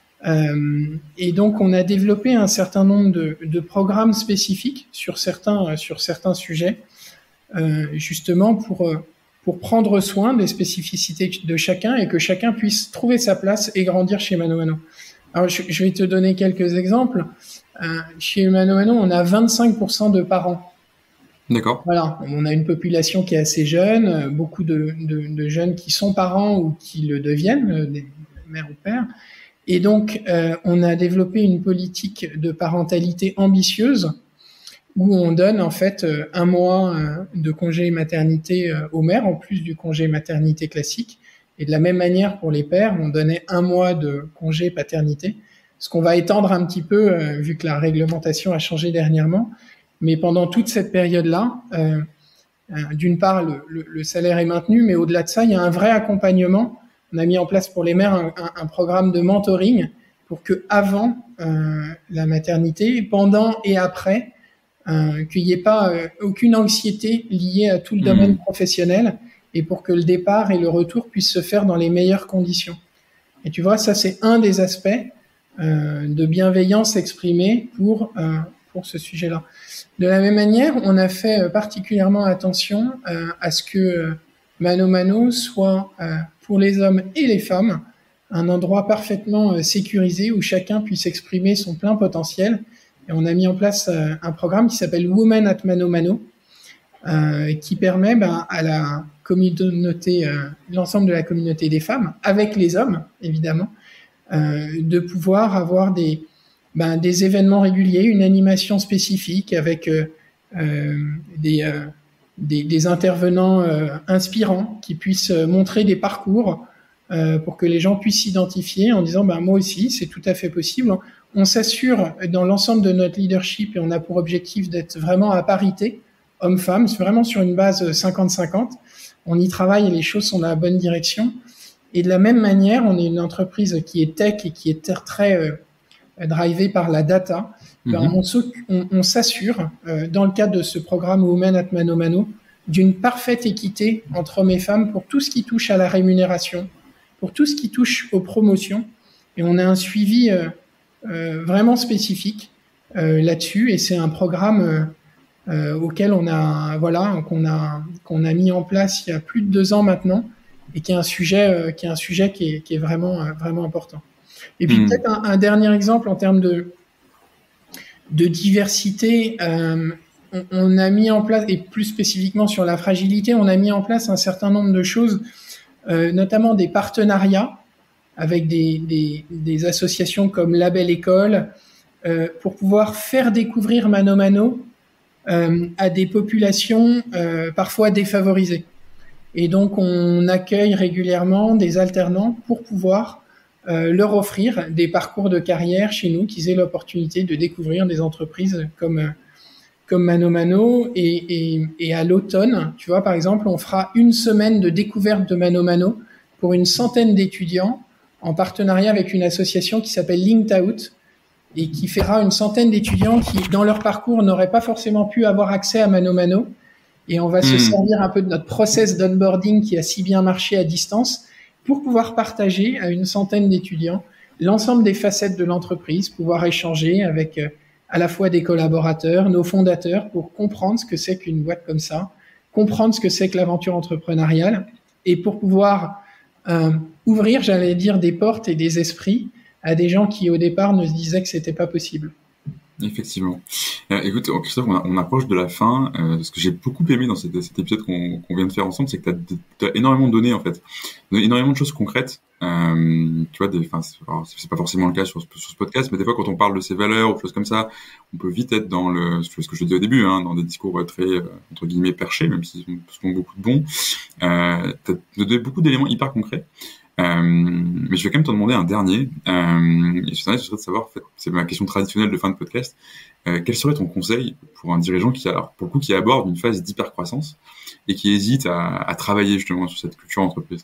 Euh, et donc, on a développé un certain nombre de, de programmes spécifiques sur certains euh, sur certains sujets, euh, justement pour euh, pour prendre soin des spécificités de chacun et que chacun puisse trouver sa place et grandir chez Mano Mano. Alors, je, je vais te donner quelques exemples. Euh, chez Mano Mano, on a vingt-cinq pour cent de parents. D'accord. Voilà, on a une population qui est assez jeune, beaucoup de, de, de jeunes qui sont parents ou qui le deviennent, des mères ou pères. Et donc, euh, on a développé une politique de parentalité ambitieuse où on donne en fait euh, un mois euh, de congé maternité euh, aux mères en plus du congé maternité classique. Et de la même manière pour les pères, on donnait un mois de congé paternité, ce qu'on va étendre un petit peu euh, vu que la réglementation a changé dernièrement. Mais pendant toute cette période-là, euh, euh, d'une part, le, le, le salaire est maintenu, mais au-delà de ça, il y a un vrai accompagnement. On a mis en place pour les mères un, un, un programme de mentoring pour que avant euh, la maternité, pendant et après, euh, qu'il n'y ait pas euh, aucune anxiété liée à tout le domaine mmh. professionnel et pour que le départ et le retour puissent se faire dans les meilleures conditions. Et tu vois, ça c'est un des aspects euh, de bienveillance exprimée pour euh, pour ce sujet-là. De la même manière, on a fait particulièrement attention euh, à ce que euh, Mano Mano soit euh, pour les hommes et les femmes, un endroit parfaitement euh, sécurisé où chacun puisse exprimer son plein potentiel. Et on a mis en place euh, un programme qui s'appelle Women at Mano Mano, euh, qui permet ben, à la communauté, euh, l'ensemble de la communauté des femmes, avec les hommes évidemment, euh, de pouvoir avoir des, ben, des événements réguliers, une animation spécifique avec euh, euh, des euh, Des, des intervenants euh, inspirants qui puissent euh, montrer des parcours euh, pour que les gens puissent s'identifier en disant ben, moi aussi c'est tout à fait possible. On s'assure dans l'ensemble de notre leadership et on a pour objectif d'être vraiment à parité hommes-femmes, c'est vraiment sur une base cinquante cinquante. On y travaille et les choses sont dans la bonne direction. Et de la même manière, on est une entreprise qui est tech et qui est très, très euh, drivée par la data. Ben, mm-hmm. on, on, on s'assure, euh, dans le cadre de ce programme Women at Mano Mano, d'une parfaite équité entre hommes et femmes pour tout ce qui touche à la rémunération, pour tout ce qui touche aux promotions. Et on a un suivi euh, euh, vraiment spécifique euh, là-dessus. Et c'est un programme euh, euh, auquel on a, voilà, qu'on a, qu'on a mis en place il y a plus de deux ans maintenant, et qui est un sujet, euh, qui est un sujet qui est, qui est vraiment, euh, vraiment important. Et puis mm. peut-être un, un dernier exemple en termes de de diversité, euh, on, on a mis en place, et plus spécifiquement sur la fragilité, on a mis en place un certain nombre de choses, euh, notamment des partenariats avec des, des, des associations comme La Belle École, euh, pour pouvoir faire découvrir Mano Mano euh, à des populations euh, parfois défavorisées. Et donc, on accueille régulièrement des alternants pour pouvoir Euh, leur offrir des parcours de carrière chez nous, qu'ils aient l'opportunité de découvrir des entreprises comme euh, comme Mano Mano. Et, et, et à l'automne, tu vois, par exemple, on fera une semaine de découverte de Mano Mano pour une centaine d'étudiants en partenariat avec une association qui s'appelle Linked Out et qui fera une centaine d'étudiants qui, dans leur parcours, n'auraient pas forcément pu avoir accès à Mano Mano Et on va mmh. se servir un peu de notre process d'onboarding qui a si bien marché à distance pour pouvoir partager à une centaine d'étudiants l'ensemble des facettes de l'entreprise, pouvoir échanger avec euh, à la fois des collaborateurs, nos fondateurs, pour comprendre ce que c'est qu'une boîte comme ça, comprendre ce que c'est que l'aventure entrepreneuriale, et pour pouvoir euh, ouvrir, j'allais dire, des portes et des esprits à des gens qui, au départ, nous disaient que c'était pas possible. Effectivement. Euh, écoute, Christophe, on, on approche de la fin. Euh, ce que j'ai beaucoup aimé dans cet, cet épisode qu'on, qu'on vient de faire ensemble, c'est que tu as énormément donné, en fait. Énormément de choses concrètes. Euh, tu vois, des, c'est, c'est pas forcément le cas sur, sur ce podcast, mais des fois, quand on parle de ces valeurs ou choses comme ça, on peut vite être dans le, ce que je dis au début, hein, dans des discours très, euh, entre guillemets, perchés, même s'ils ont souvent beaucoup de bons. Euh, tu as donné beaucoup d'éléments hyper concrets. Euh, mais je vais quand même te demander un dernier. Euh, et je serais de savoir, en fait, c'est ma question traditionnelle de fin de podcast. Euh, quel serait ton conseil pour un dirigeant qui, alors, pour le coup, qui aborde une phase d'hypercroissance et qui hésite à, à travailler justement sur cette culture entreprise?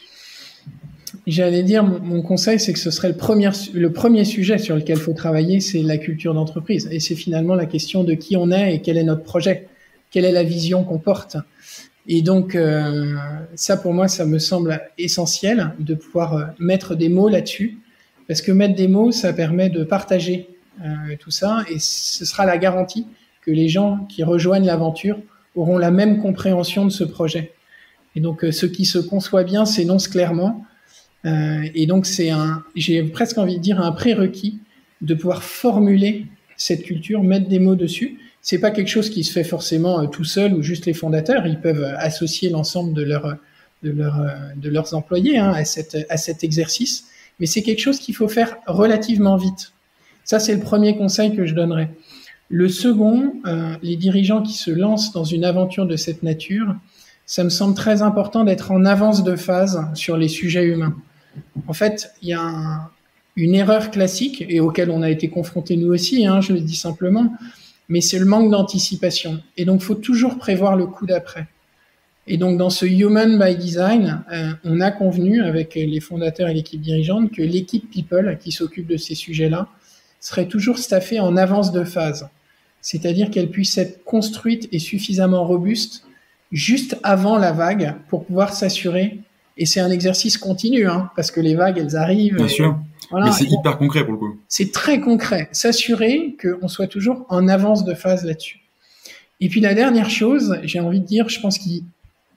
J'allais dire, mon, mon conseil, c'est que ce serait le premier, le premier sujet sur lequel il faut travailler, c'est la culture d'entreprise. Et c'est finalement la question de qui on est et quel est notre projet, quelle est la vision qu'on porte. Et donc, euh, ça, pour moi, ça me semble essentiel de pouvoir euh, mettre des mots là-dessus, parce que mettre des mots, ça permet de partager euh, tout ça, et ce sera la garantie que les gens qui rejoignent l'aventure auront la même compréhension de ce projet. Et donc, euh, ce qui se conçoit bien s'énonce clairement, euh, et donc c'est un, j'ai presque envie de dire un prérequis de pouvoir formuler cette culture, mettre des mots dessus. C'est pas quelque chose qui se fait forcément euh, tout seul ou juste les fondateurs. Ils peuvent euh, associer l'ensemble de leurs de leurs euh, de leurs employés hein, à cette à cet exercice. Mais c'est quelque chose qu'il faut faire relativement vite. Ça, c'est le premier conseil que je donnerais. Le second, euh, les dirigeants qui se lancent dans une aventure de cette nature, ça me semble très important d'être en avance de phase sur les sujets humains. En fait, il y a un, une erreur classique et auquel on a été confronté nous aussi. Hein, je le dis simplement. Mais c'est le manque d'anticipation. Et donc, il faut toujours prévoir le coup d'après. Et donc, dans ce Human by Design, euh, on a convenu avec les fondateurs et l'équipe dirigeante que l'équipe People qui s'occupe de ces sujets-là serait toujours staffée en avance de phase. C'est-à-dire qu'elle puisse être construite et suffisamment robuste juste avant la vague pour pouvoir s'assurer. Et c'est un exercice continu, hein, parce que les vagues, elles arrivent. Bien sûr. Voilà. Mais c'est hyper concret pour le coup. C'est très concret. S'assurer qu'on soit toujours en avance de phase là-dessus. Et puis la dernière chose, j'ai envie de dire, je pense qu'il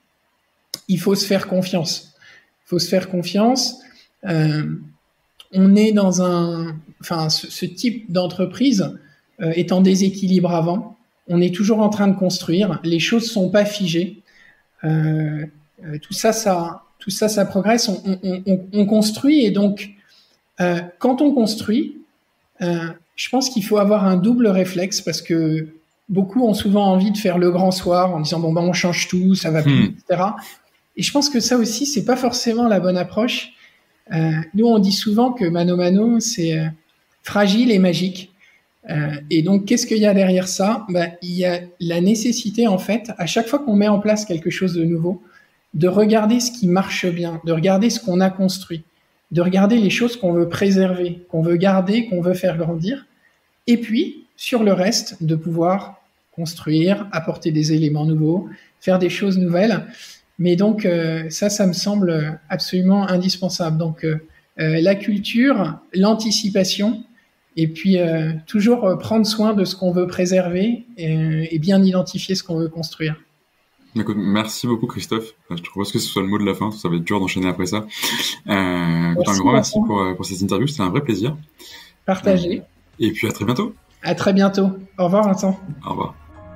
il faut se faire confiance. Il faut se faire confiance. Euh, on est dans un... Enfin, ce, ce type d'entreprise euh, est en déséquilibre avant. On est toujours en train de construire. Les choses sont pas figées. Euh, euh, tout ça, ça, tout ça, ça progresse. On, on, on, on construit et donc... Euh, quand on construit, euh, je pense qu'il faut avoir un double réflexe parce que beaucoup ont souvent envie de faire le grand soir en disant bon ben on change tout, ça va plus, mmh. et cetera. Et je pense que ça aussi c'est pas forcément la bonne approche. Euh, nous on dit souvent que Mano Mano c'est euh, fragile et magique. Euh, et donc qu'est-ce qu'il y a derrière ça? Ben il y a la nécessité en fait à chaque fois qu'on met en place quelque chose de nouveau, de regarder ce qui marche bien, de regarder ce qu'on a construit, de regarder les choses qu'on veut préserver, qu'on veut garder, qu'on veut faire grandir, et puis, sur le reste, de pouvoir construire, apporter des éléments nouveaux, faire des choses nouvelles. Mais donc, euh, ça, ça me semble absolument indispensable. Donc, euh, euh, la culture, l'anticipation, et puis euh, toujours euh, prendre soin de ce qu'on veut préserver et, et bien identifier ce qu'on veut construire. Écoute, merci beaucoup Christophe. Je trouve pas que ce soit le mot de la fin, ça va être dur d'enchaîner après ça. Euh, merci, un grand merci pour, pour cette interview, c'était un vrai plaisir. Partagé. Euh, et puis à très bientôt. À très bientôt. Au revoir Vincent. Au revoir.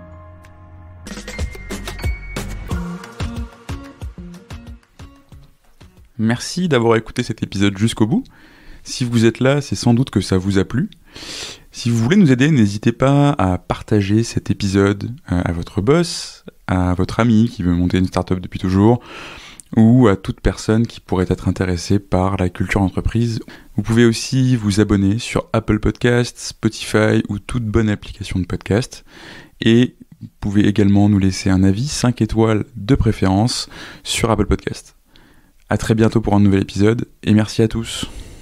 Merci d'avoir écouté cet épisode jusqu'au bout. Si vous êtes là, c'est sans doute que ça vous a plu. Si vous voulez nous aider, n'hésitez pas à partager cet épisode à votre boss, à votre ami qui veut monter une startup depuis toujours, ou à toute personne qui pourrait être intéressée par la culture entreprise. Vous pouvez aussi vous abonner sur Apple Podcasts, Spotify ou toute bonne application de podcast. Et vous pouvez également nous laisser un avis, cinq étoiles de préférence, sur Apple Podcasts. À très bientôt pour un nouvel épisode, et merci à tous.